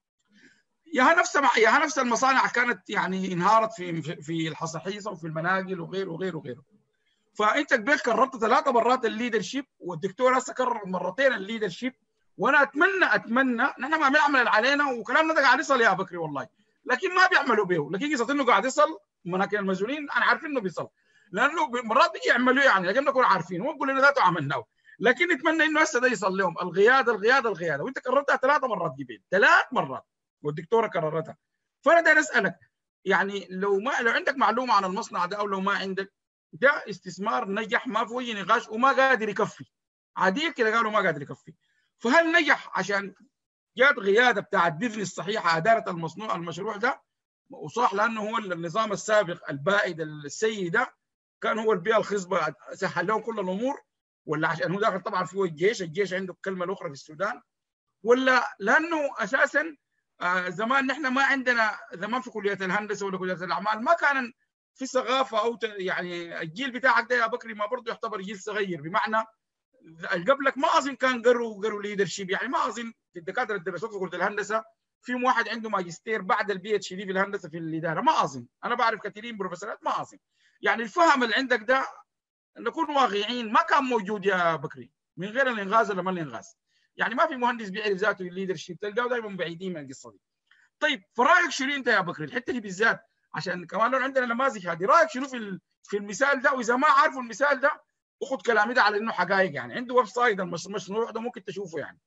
يا نفس المصانع كانت يعني انهارت في الحصحيصه وفي المناقل وغيره وغيره وغيره. فانت قبل كررت 3 مرات الليدر شيب، والدكتور هسه كرر مرتين الليدر شيب، وانا اتمنى نحن ما بنعمل اللي علينا، وكلامنا ده قاعد يصل يا بكري والله، لكن ما بيعملوا به. لكن قصه انه قاعد يصل مناكب المسؤولين انا عارفين انه بيصل، لانه مرات بيجي يعملوا يعني لكن نكون عارفين، هو بيقول لنا ذاته عملناه. لكن نتمنى انه هسه ده يصل لهم القياده القياده القياده، وانت كررتها 3 مرات قبل، 3 مرات، والدكتوره كررتها. فانا داير اسالك يعني لو عندك معلومه عن المصنع ده، او لو ما عندك، ده استثمار نجح ما في اي نقاش وما قادر يكفي، عادي كده قالوا ما قادر يكفي. فهل نجح عشان جات قياده بتاعت بيزنس صحيحه اداره المشروع ده وصح، لانه هو النظام السابق البائد السيء ده كان هو البيئه الخصبه سهل لهم كل الامور، ولا عشان هو داخل طبعا فيه الجيش عنده الكلمه الاخرى في السودان، ولا لانه اساسا زمان نحن ما عندنا زمان في كليه الهندسه ولا كليه الاعمال ما كان في ثقافه او يعني الجيل بتاعك ده يا بكري ما برضه يعتبر جيل صغير، بمعنى قبلك ما اظن كان قروا ليدرشيب، يعني ما اظن الدكاتره اللي درسوا في كليه الهندسه فيهم واحد عنده ماجستير بعد البي اتش دي في الهندسه في الاداره، ما اظن. انا بعرف كثيرين بروفيسورات ما اظن. يعني الفهم اللي عندك ده نكون واقعيين ما كان موجود يا بكري من غير الانغاز ولا ما الانغاز. يعني ما في مهندس بيعرف ذاته الليدرشيب، تلقاه دائما بعيدين من القصه دي. طيب فرايك شنو انت يا بكري الحته دي بالذات، عشان كمان لو عندنا نماذج هذه، رايك شنو في المثال ده؟ واذا ما عارفوا المثال ده اخذ كلامي ده على انه حقائق، يعني عنده ويب سايت المشروع ده ممكن تشوفه يعني.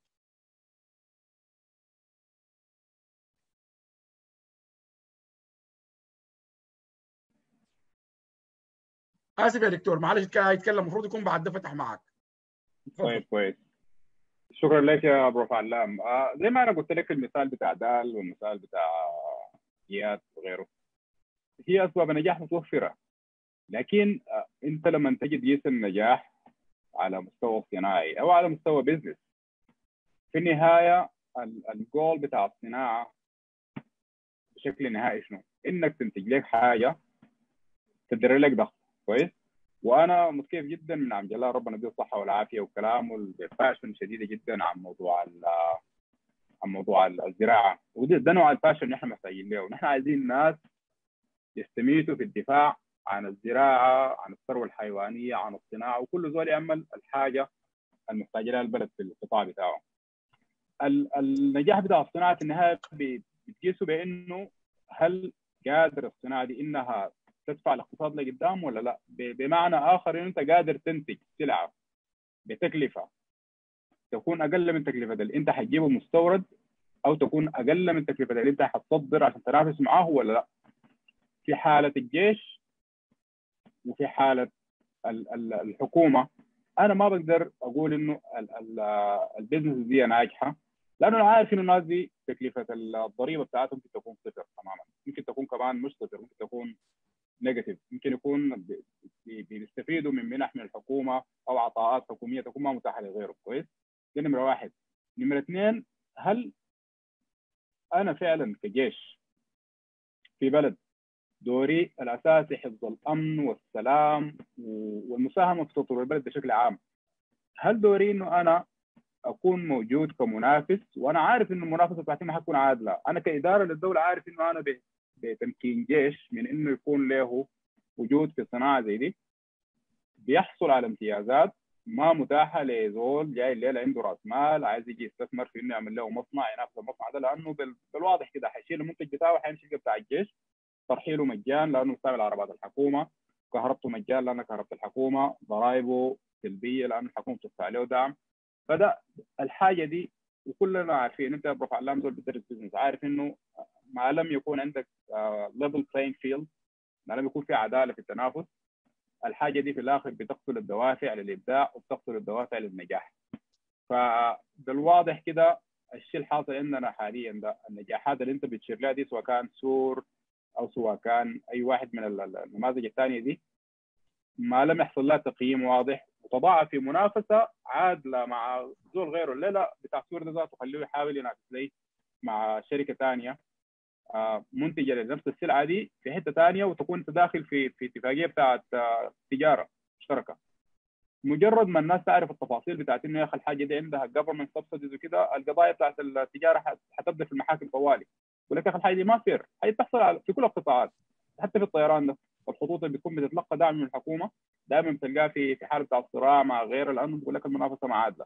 اسف يا دكتور معلش يتكلم، المفروض يكون بعد ده فتح معك. طيب كويس، شكرا لك يا بروف علام. زي ما انا قلت لك المثال بتاع دال والمثال بتاع اياد وغيره، هي اسباب النجاح متوفره، لكن انت لما تجي تقيس النجاح على مستوى صناعي او على مستوى بزنس، في النهايه الجول بتاع الصناعه بشكل نهائي شنو؟ انك تنتج لك حاجه تدير لك ضغط كويس. وانا متكيف جدا من عم جلال ربنا يديه الصحه والعافيه وكلامه الباشن شديده جدا عن موضوع الزراعه، وده نوع الفاشن اللي احنا محتاجين له. نحن عايزين ناس يستميتوا في الدفاع عن الزراعه، عن الثروه الحيوانيه، عن الصناعه، وكل زول يعمل الحاجه المحتاجه لها البلد في القطاع بتاعه. النجاح بتاع الصناعه في النهايه بتقيسه بانه هل قادر الصناعه دي انها تدفع الاقتصاد لقدام ولا لا؟ بمعنى اخر انه انت قادر تنتج سلعه بتكلفه تكون اقل من تكلفه اللي انت حتجيبه مستورد، او تكون اقل من تكلفه اللي انت حتصدر عشان تنافس معاه ولا لا. في حاله الجيش وفي حاله الحكومه انا ما بقدر اقول انه البيزنس دي ناجحه، لانه انا عارف انه الناس دي تكلفه الضريبه بتاعتهم ممكن تكون صفر تماما، ممكن تكون كمان مش صفر، ممكن تكون نيجاتيف، ممكن يكون بيستفيدوا من منح من الحكومه او عطاءات حكوميه تكون ما متاحه لغيره. كويس؟ دي نمره واحد. نمره اثنين، هل انا فعلا كجيش في بلد دوري الاساسي حفظ الامن والسلام والمساهمه في تطوير البلد بشكل عام، هل دوري انه انا اكون موجود كمنافس وانا عارف انه المنافسه بتاعتي ما حتكون عادله؟ انا كاداره للدوله عارف انه انا بتمكين جيش من انه يكون له وجود في صناعه زي دي بيحصل على امتيازات ما متاحه لزول جاي الليله عنده راس مال عايز يجي يستثمر في انه يعمل له مصنع ينافس المصنع ده، لانه بالواضح كده حيشيل المنتج بتاعه وحيمشي بتاع الجيش، ترحيله مجان لانه بيستعمل عربات الحكومه، كهربته مجان لانه كهربة الحكومه، ضرائبه سلبيه لانه الحكومه بتدفع له دعم. فده الحاجه دي وكلنا عارفين، انت يا ابو علام دول بتدرس بزنس عارف انه ما لم يكون عندك ليفل بلاينج فيلد، ما لم يكون في عداله في التنافس، الحاجه دي في الاخر بتقتل الدوافع للابداع وبتقتل الدوافع للنجاح. فبالواضح كده الشيء الحاصل عندنا حاليا ده النجاحات اللي انت بتشير لها دي سواء كان سور او سواء كان اي واحد من النماذج الثانيه دي ما لم يحصل لها تقييم واضح وتضاعف في منافسه عادله مع زول غيره. الليله بتاع سور ده ذاته خليه يحاول ينافس لي مع شركه ثانيه منتجه لنفس السلعه دي في حته ثانيه وتكون انت داخل في اتفاقيه بتاعت تجاره مشتركه. مجرد ما الناس تعرف التفاصيل بتاعت انه يا اخي الحاجه دي عندها جفرمنت سبسيديز وكده، القضايا بتاعت التجاره حتبدا في المحاكم طوالي. يقول لك يا اخي الحاجه دي ما فير، هي بتحصل في كل القطاعات حتى في الطيران ده، الخطوط اللي بتكون بتتلقى دعم من الحكومه دائما بتلقاها في حاله بتاع الصراع مع غيره لانه بيقول لك المنافسه ما عادله.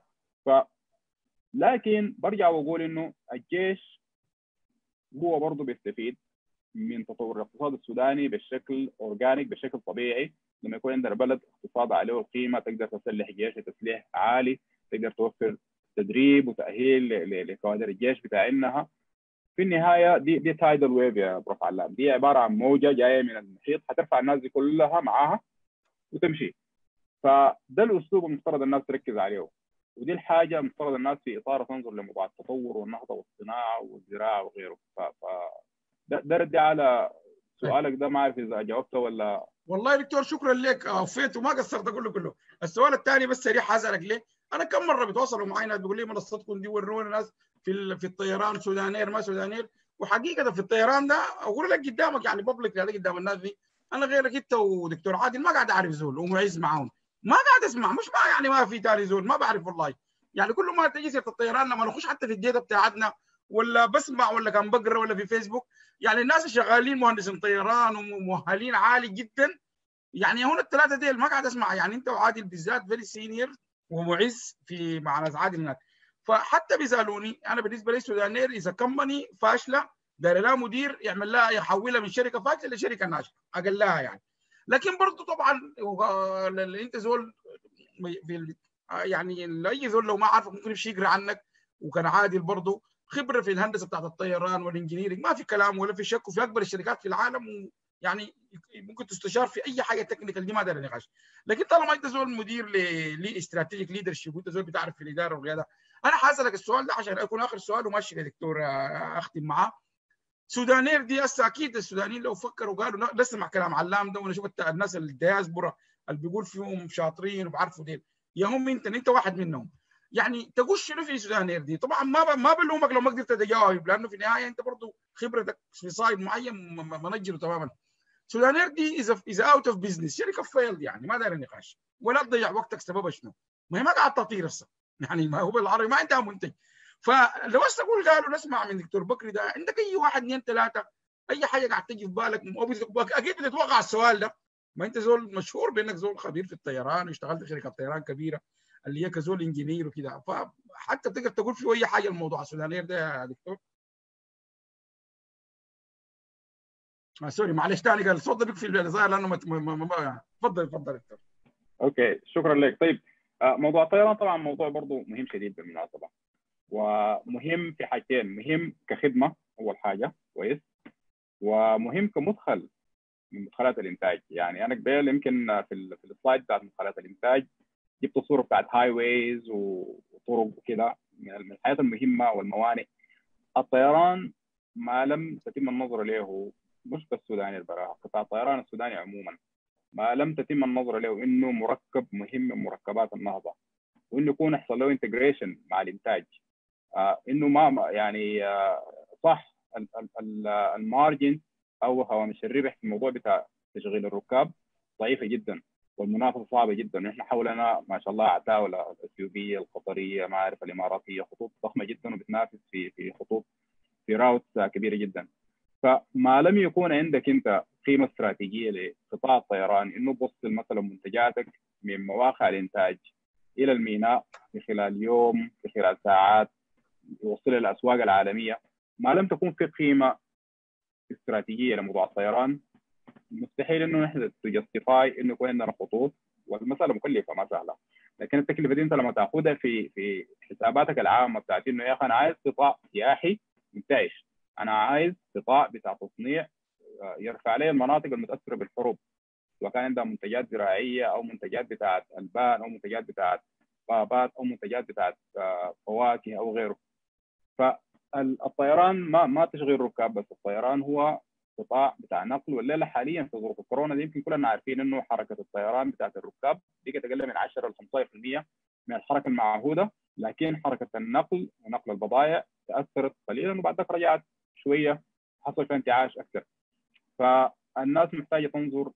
لكن برجع واقول انه الجيش هو برضه بيستفيد من تطور الاقتصاد السوداني بالشكل اورجانيك بشكل طبيعي. لما يكون عندنا بلد اقتصاد عليه القيمه تقدر تسلح جيش تسليح عالي، تقدر توفر تدريب وتاهيل لكوادر الجيش بتاعنا. في النهايه دي تايدل ويف يا بروف علام، دي عباره عن موجه جايه من المحيط حترفع الناس دي كلها معاها وتمشي. فده الاسلوب المفترض الناس تركز عليه، ودي الحاجه المفترض الناس في اطار تنظر لموضوع التطور والنهضه والصناعه والزراعه وغيره. ده ردي على سؤالك ده، ما اعرف اذا جاوبته ولا. والله يا دكتور شكرا لك، وفيت وما قصرت اقول له كله. السؤال الثاني بس سريع حاسالك ليه؟ انا كم مره بيتواصلوا معي ناس بيقول لي منصتكم دي ورونا ناس في الطيران سودانير ما سودانير، وحقيقه في الطيران ده اقول لك قدامك يعني بابليك قدام الناس دي، انا غيرك انت ودكتور عادل ما قاعد اعرف زول ومعز معاهم، ما قاعد اسمع، مش ما يعني ما في ثاني زول ما بعرف والله. يعني كل ما تجي سيره الطيران لما نخش حتى في الداتا بتاعتنا ولا بسمع ولا كان بقرا ولا في فيسبوك، يعني الناس اللي شغالين مهندسين طيران ومؤهلين عالي جدا، يعني هنا الثلاثه ديل ما قاعد اسمع، يعني انت وعادل بالذات فيري سينيور ومعز في مع ناس عادل هناك. فحتى بيسالوني انا بالنسبه لي سودانير اذا كمباني فاشله داير لها مدير يعمل لها يحولها من شركه فاشله لشركه ناجحه اقلها يعني. لكن برضه طبعا انت زول يعني اي زول لو ما عارفك ممكن يمشي يقرا عنك، وكان عادل برضه خبره في الهندسه بتاعت الطيران والانجنييرنج ما في كلام ولا في شك، وفي اكبر الشركات في العالم، يعني ممكن تستشار في اي حاجه تكنيكال دي ما داير نقاش. لكن طالما انت زول مدير استراتيجيك ليدرشيب وانت زول بتعرف في الاداره والقياده، انا حاسالك السؤال ده عشان يكون اخر سؤال وماشي يا دكتور اختم معاه. سودانير دي هسه اكيد السودانيين لو فكروا قالوا نسمع كلام علام ده ونشوف الناس الدياسبورا اللي بيقول فيهم شاطرين وبعرفوا ديل، يا هم انت واحد منهم، يعني تقول شنو في سودانير دي؟ طبعا ما بلومك لو ما قدرت تجاوب، لانه في النهايه انت برضه خبرتك في صايد معين منجره تماما. سودانير دي اذا اوت اوف بزنس شركه فيلد، يعني ما داير نقاش ولا تضيع وقتك سببها شنو؟ ما هي ما قاعد تطير هسه، يعني ما هو بالعربي ما عندها منتج. فلو هسه اقول قالوا نسمع من دكتور بكري ده، عندك اي واحد اثنين ثلاثه اي حاجه قاعد تجي في بالك اكيد بتتوقع السؤال ده، ما انت زول مشهور بانك زول خبير في الطيران واشتغلت في شركه طيران كبيره اللي هي كزول انجينير وكده، حتى تقدر تقول فيه اي حاجه الموضوع السوداني ده يا دكتور؟ سوري معلش ثاني قال الصوت ده بيقفل الظاهر لانه تفضل دكتور. اوكي شكرا لك. طيب موضوع الطيران طبعا موضوع برضه مهم شديد بالمناسبه، ومهم في حاجتين، مهم كخدمه اول حاجه كويس، ومهم كمدخل من مدخلات الانتاج. يعني انا قبل يمكن في السلايد بتاعت مدخلات الانتاج جبت صوره بتاعت هاي ويز وطرق وكده من الحاجات المهمه والموانئ. الطيران ما لم تتم النظر له، مش بس السوداني البراءه، قطاع الطيران السوداني عموما ما لم تتم النظر له انه مركب مهم من مركبات النهضه، وانه يكون يحصل له انتجريشن مع الانتاج. انه ما يعني صح المارجن او هوامش الربح في الموضوع بتاع تشغيل الركاب ضعيفه جدا، والمنافسه صعبه جدا. نحن حولنا ما شاء الله عتاوله الاثيوبيه، القطريه، ما اعرف الاماراتيه، خطوط ضخمه جدا وبتنافس في خطوط في راوتس كبيره جدا. فما لم يكون عندك انت قيمه استراتيجيه لقطاع الطيران، انه توصل مثلا منتجاتك من مواقع الانتاج الى الميناء في خلال يوم، في خلال ساعات، يوصلها للاسواق العالميه، ما لم تكون في قيمه استراتيجيه لموضوع الطيران، مستحيل انه نحن تجستيفاي انه يكون عندنا خطوط. والمساله مكلفه ما سهله، لكن التكلفه دي انت لما تاخذها في حساباتك العامه بتاعت انه يا اخي انا عايز قطاع سياحي منتعش، انا عايز قطاع بتاع تصنيع يرفع لي المناطق المتاثره بالحروب، سواء كان عندها منتجات زراعيه او منتجات بتاعت البان او منتجات بتاعت غابات او منتجات بتاعت فواكه او غيره. فالطيران ما تشغيل ركاب بس، الطيران هو قطاع بتاع نقل. والليله حاليا في ظروف الكورونا دي يمكن كلنا عارفين انه حركه الطيران بتاعت الركاب بقت اقل من 10 ل 15% من الحركه المعهوده، لكن حركه النقل ونقل البضائع تاثرت قليلا وبعد ذلك رجعت شويه، حصل فيها انتعاش اكثر. فالناس محتاجه تنظر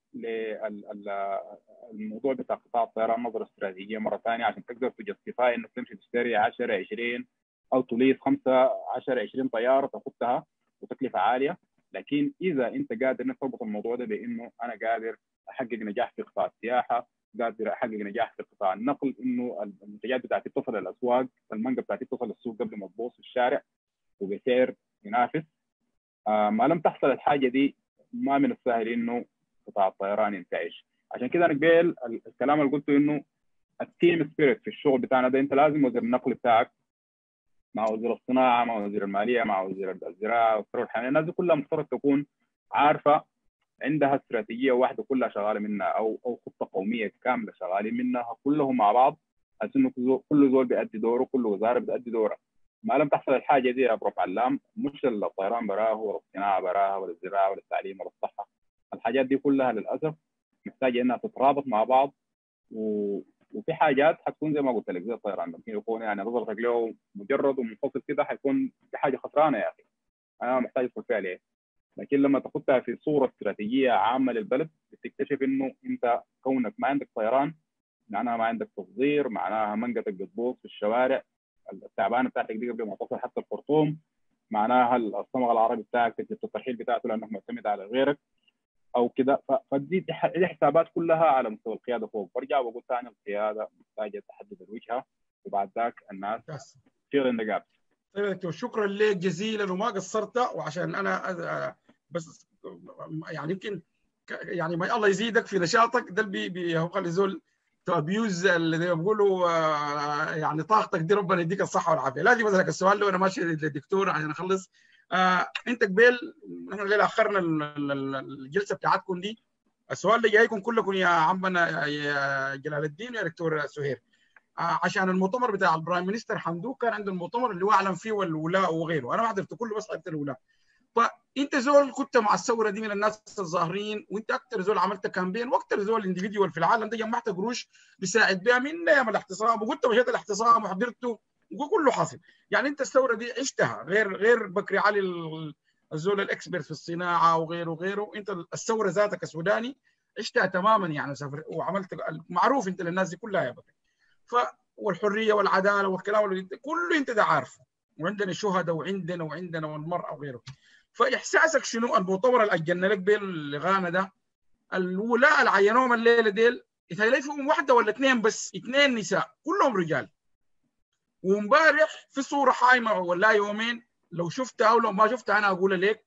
للموضوع بتاع قطاع الطيران نظره استراتيجيه مره ثانيه عشان تقدر تجستيفاي انك تمشي تشتري 10 20 او تليس 5 10 20 طياره تاخذها وتكلفه عاليه. لكن اذا انت قادر انك تربط الموضوع ده بانه انا قادر احقق نجاح في قطاع السياحه، قادر احقق نجاح في قطاع النقل، انه المنتجات بتاعتي تصل للاسواق، المانجا بتاعتي تصل للسوق قبل ما تبوظ في الشارع وبسعر ينافس. ما لم تحصل الحاجه دي ما من السهل انه قطاع الطيران ينتعش. عشان كده انا قبل الكلام اللي قلته انه التيم سبيريت في الشغل بتاعنا ده، انت لازم وزير النقل بتاعك مع وزير الصناعه مع وزير الماليه مع وزير الزراعه والثروه الحيوانيه، الناس دي كلها مفترض تكون عارفه عندها استراتيجيه واحده كلها شغاله منها او خطه قوميه كامله شغالين منها كلهم مع بعض، حيث انه كل زول بيأدي دوره، كل وزاره بتأدي دورها. ما لم تحصل الحاجه دي يا بروف علام، مش الطيران براه ولا الصناعه براه ولا الزراعه ولا التعليم ولا الصحه، الحاجات دي كلها للاسف محتاجه انها تترابط مع بعض. وفي حاجات حتكون زي ما قلت لك زي الطيران ممكن يكون يعني نظرتك له مجرد ومنفصل كده حيكون في حاجه خسرانه يا اخي انا محتاج ادخل فيها ليه. لكن لما تاخذها في صوره استراتيجيه عامه للبلد بتكتشف انه انت كونك ما عندك طيران معناها ما عندك تصدير، معناها منقتك بتبوظ في الشوارع، التعبانه بتاعتك دي قبل ما تصل حتى الخرطوم، معناها الصمغ العربي بتاعك تكلفه الترحيل بتاعته لانك معتمد على غيرك او كده. فدي حسابات كلها على مستوى القياده فوق. برجع بقول ثاني القياده محتاجه تحدد الوجهه وبعد ذاك الناس فيل ان ذا جابس. طيب يا دكتور شكرا لك جزيلا وما قصرت، وعشان انا بس يعني يمكن يعني ما الله يزيدك في نشاطك ده اللي هو خلي زول تو ابيوز اللي بيقولوا يعني طاقتك دي ربنا يديك الصحه والعافيه. لازم اسالك السؤال ده وانا ماشي للدكتور عشان اخلص. انت قبل نحن الليله اخرنا الجلسه بتاعتكم دي، السؤال ده جايكم كلكم يا عمنا يا جلال الدين ويا دكتور سهير، عشان المؤتمر بتاع البرايم مينستر حمدوك كان عنده المؤتمر اللي هو اعلن فيه والولاء وغيره، انا ما حضرت كله بس حضرت الولاء. فانت زول كنت مع الثوره دي من الناس الظاهرين، وانت اكثر زول عملت كامبين واكثر زول انديفيديوال في العالم ده جمعت قروش بيساعد بها من ايام الاحتصام، وكنت مشيت الاحتصام وحضرته وكله حاصل. يعني انت الثوره دي عشتها غير بكري علي الزول الاكسبرت في الصناعه وغيره، انت الثوره ذاتك السوداني عشتها تماما يعني وعملت معروف انت للناس دي كلها يا بكري. والحريه والعداله والكلام اللي كله انت ده عارفه، وعندنا شهداء وعندنا والمراه وغيره. فاحساسك شنو المؤتمر اللي اجلنا لك بين الغانا ده، الولاء اللي عينوهم الليله ديل يتهيألي فيهم واحده ولا اثنين بس، اثنين نساء كلهم رجال. وامبارح في صوره حايمه ولا يومين، لو شفتها او لو ما شفتها انا اقول لك.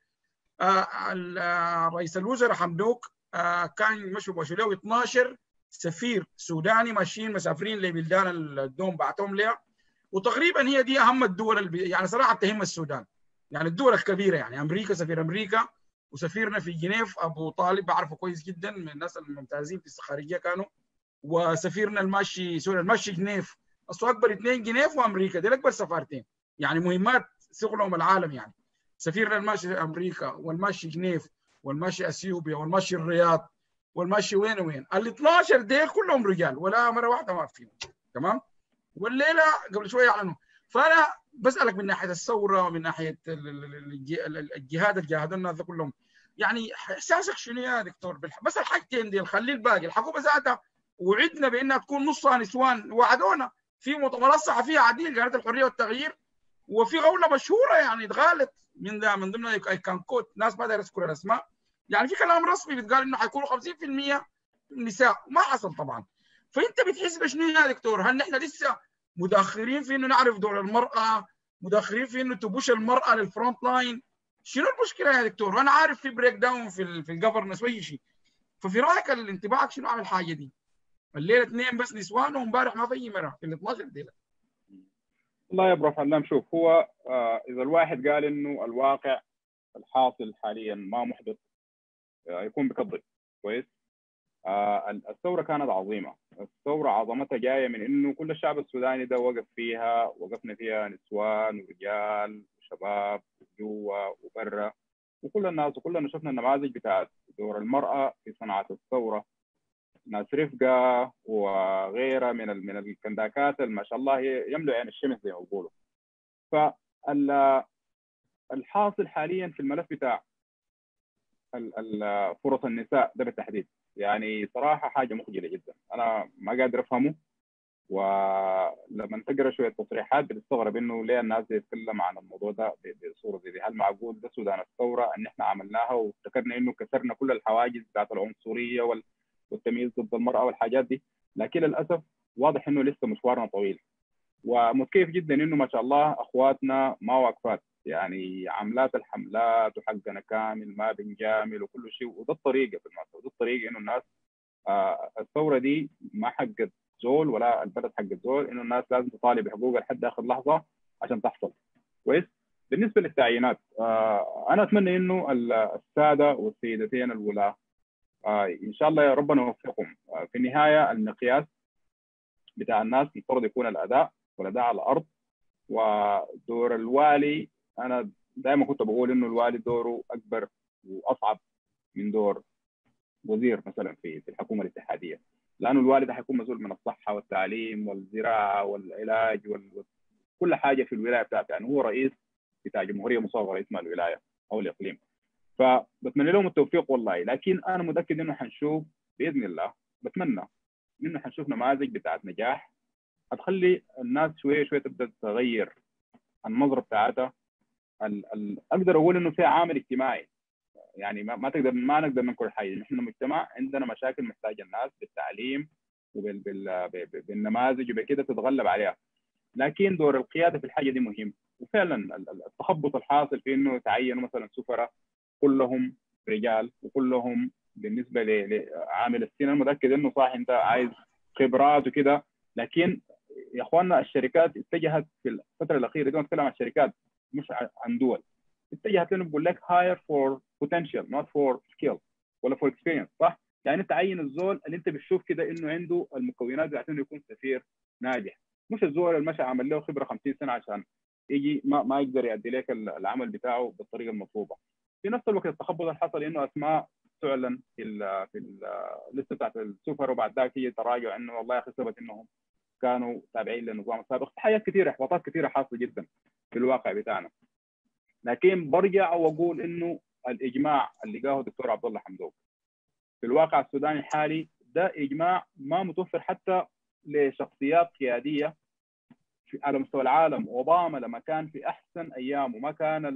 رئيس الوزراء حمدوك كان مشوا له 12 سفير سوداني ماشيين مسافرين لبلدان الدوم بعتهم لها، وتقريبا هي دي اهم الدول يعني صراحه تهم السودان، يعني الدول الكبيره، يعني امريكا، سفير امريكا، وسفيرنا في جنيف ابو طالب بعرفه كويس جدا من الناس الممتازين في الخارجيه كانوا، وسفيرنا الماشي سوري الماشي جنيف، اصله اكبر اثنين جنيف وامريكا، دي اكبر سفارتين يعني مهمات شغلهم العالم يعني. سفيرنا الماشي امريكا والماشي جنيف والماشي اثيوبيا والماشي الرياض والماشي وين وين، ال 12 ديل كلهم رجال ولا مره واحده ما فيهم. تمام. والليله قبل شويه اعلنوا. فانا بسالك من ناحيه الثوره ومن ناحيه الجهاد اللي جاهدوا الناس كلهم، يعني احساسك شنو يا دكتور؟ بس الحاجتين دي خلي الباقي الحكومه ذاتها وعدنا بانها تكون نصها نسوان، وعدونا في مؤتمرات صحفيه عديد قناه الحريه والتغيير، وفي غوله مشهوره يعني اتغالت من ضمن الكانكوت، ناس ما داير اذكر الاسماء، يعني في كلام رسمي بيتقال انه حيكونوا 50% نساء، وما حصل طبعا. فانت بتحس بشنو يا دكتور؟ هل نحن لسه مداخرين في انه نعرف دور المراه، مداخرين في انه تبوش المراه للفرونت لاين؟ شنو المشكله يا دكتور؟ وانا عارف في بريك داون في الجفرنس واي شيء، ففي رايك انطباعك شنو عن الحاجه دي؟ الليله اثنين بس نسوان وامبارح ما في اي مره في ال 12 ليله. والله يا بروف علام، شوف هو اذا الواحد قال انه الواقع الحاصل حاليا ما محبط يكون بكذب. كويس. الثوره كانت عظيمه، الثوره عظمتها جايه من انه كل الشعب السوداني ده وقف فيها، وقفنا فيها نسوان ورجال وشباب جوا وبرا، وكل الناس وكلنا شفنا النماذج بتاعت دور المراه في صناعه الثوره، ناس رفقه وغيرها من الكنداكات ما شاء الله يملوا عين الشمس زي ما بيقولوا. فالحاصل حاليا في الملف بتاع فرص النساء ده بالتحديد يعني صراحه حاجه مخجله جدا، انا ما قادر افهمه. ولما تقرا شويه تصريحات بتستغرب انه ليه الناس يتكلم عن الموضوع ده بصوره زي دي. هل معقول ده سودان الثوره ان احنا عملناها وافتكرنا انه كسرنا كل الحواجز بتاعت العنصريه والتمييز ضد المراه والحاجات دي؟ لكن للاسف واضح انه لسه مشوارنا طويل، ومتكيف جدا انه ما شاء الله اخواتنا ما واقفات، يعني عملات الحملات وحقنا كامل ما بنجامل وكل شيء، وده الطريقه في المنطقه، وده الطريقه انه الناس الثوره دي ما حقت زول ولا البلد حقت زول، انه الناس لازم تطالب بحقوقها لحد اخر لحظه عشان تحصل. كويس. بالنسبه للتعيينات انا اتمنى انه الساده والسيدتين الولاة ان شاء الله يا ربنا يوفقهم. في النهايه المقياس بتاع الناس المفترض يكون الاداء والاداء على الارض. ودور الوالي انا دائما كنت بقول انه الوالي دوره اكبر واصعب من دور وزير مثلا في الحكومه الاتحاديه، لانه الوالي ده حيكون مسؤول من الصحه والتعليم والزراعه والعلاج كل حاجه في الولايه بتاعته، يعني هو رئيس بتاع جمهوريه مصغره اسمها الولايه او الاقليم. فبتمنى لهم التوفيق والله، لكن انا متاكد انه حنشوف باذن الله، بتمنى انه حنشوف نماذج بتاعت نجاح هتخلي الناس شويه شويه تبدا تغير النظره بتاعتها. اقدر اقول انه في عامل اجتماعي، يعني ما نقدر ننكر حاجه، نحن مجتمع عندنا مشاكل محتاجه الناس بالتعليم وبالنماذج وبكده تتغلب عليها، لكن دور القياده في الحاجه دي مهم. وفعلا التخبط الحاصل في انه تعينوا مثلا سفراء كلهم رجال وكلهم بالنسبه لعامل السن، انا متاكد انه صح انت عايز خبرات وكده، لكن يا اخواننا الشركات اتجهت في الفتره الاخيره دي، نتكلم عن الشركات مش عن دول، اتجهت لانه بقول لك hire for potential not for skill ولا for experience، صح؟ يعني تعين الزول اللي انت بتشوف كده انه عنده المكونات بتاعت انه يكون سفير ناجح، مش الزول اللي مشى عمل له خبره 50 سنه عشان يجي ما يقدر يؤدي لك العمل بتاعه بالطريقه المطلوبه. في نفس الوقت التخبط اللي حصل انه اسماء تعلن في اللسته بتاعت السفر، وبعد ذاك هي تراجع انه والله يا اخي ثبت انهم كانوا تابعين للنظام السابق، حاجات كثيره احباطات كثيره حاصله جدا في الواقع بتاعنا. لكن برجع واقول انه الاجماع اللي لقاه الدكتور عبد الله حمدوك في الواقع السوداني الحالي ده اجماع ما متوفر حتى لشخصيات قياديه على مستوى العالم. اوباما لما كان في احسن ايامه ما كان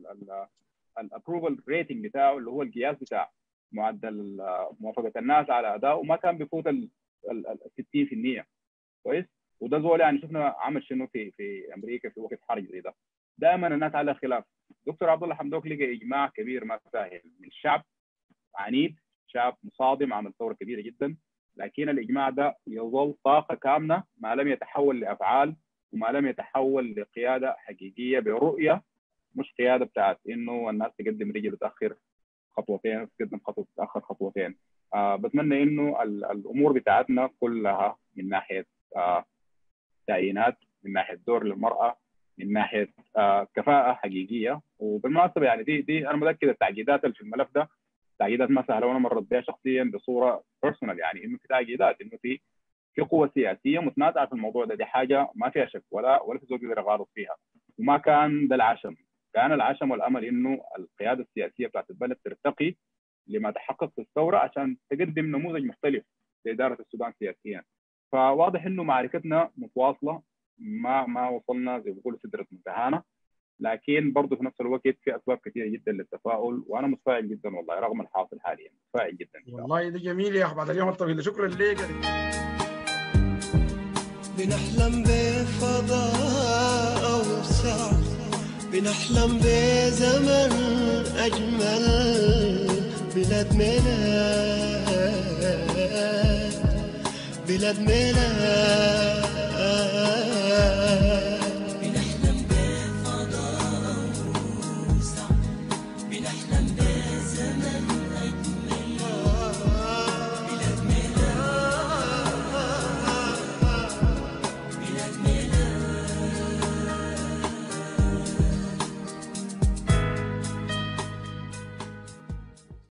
الابروفل ريتنج بتاعه اللي هو القياس بتاع معدل موافقه الناس على ادائه ما كان بيفوت ال 60%. كويس. وده زول يعني شفنا عمل شنو في امريكا في وقت حرج زي ده. دائما الناس على خلاف. دكتور عبد الله حمدوك لقى اجماع كبير ما سهل من الشعب عنيد، شعب مصادم، عمل ثوره كبيره جدا، لكن الاجماع ده يظل طاقه كامنه ما لم يتحول لافعال وما لم يتحول لقياده حقيقيه برؤيه، مش قياده بتاعت انه الناس تقدم رجل وتاخر خطوتين، تقدم خطوه تاخر خطوتين. بتمنى انه الامور بتاعتنا كلها من ناحيه تعيينات، من ناحيه دور للمراه، من ناحيه كفاءه حقيقيه. وبالمناسبه يعني دي انا متاكد التعقيدات اللي في الملف ده تعقيدات ما سهله، وانا مرت بها شخصيا بصوره بيرسونال، يعني انه في تعقيدات، انه في قوه سياسيه متنازعه في الموضوع ده، دي حاجه ما فيها شك ولا في زول يقدر يغالط فيها. وما كان ده العشم، كان العشم والامل انه القياده السياسيه بتاعت البلد ترتقي لما تحقق في الثوره عشان تقدم نموذج مختلف لاداره السودان سياسيا. فواضح انه معركتنا متواصله، ما وصلنا زي ما بيقولوا سدره منتهانا، لكن برضه في نفس الوقت في اسباب كثيره جدا للتفاؤل، وانا متفائل جدا والله رغم الحاصل حاليا، متفائل جدا ان شاء الله. والله ده جميل يا اخي بعد اليوم الطويل، شكرا لك. بنحلم بفضاء أوسع، بنحلم بزمن أجمل، بلاد ميلاد، بلاد ميلاد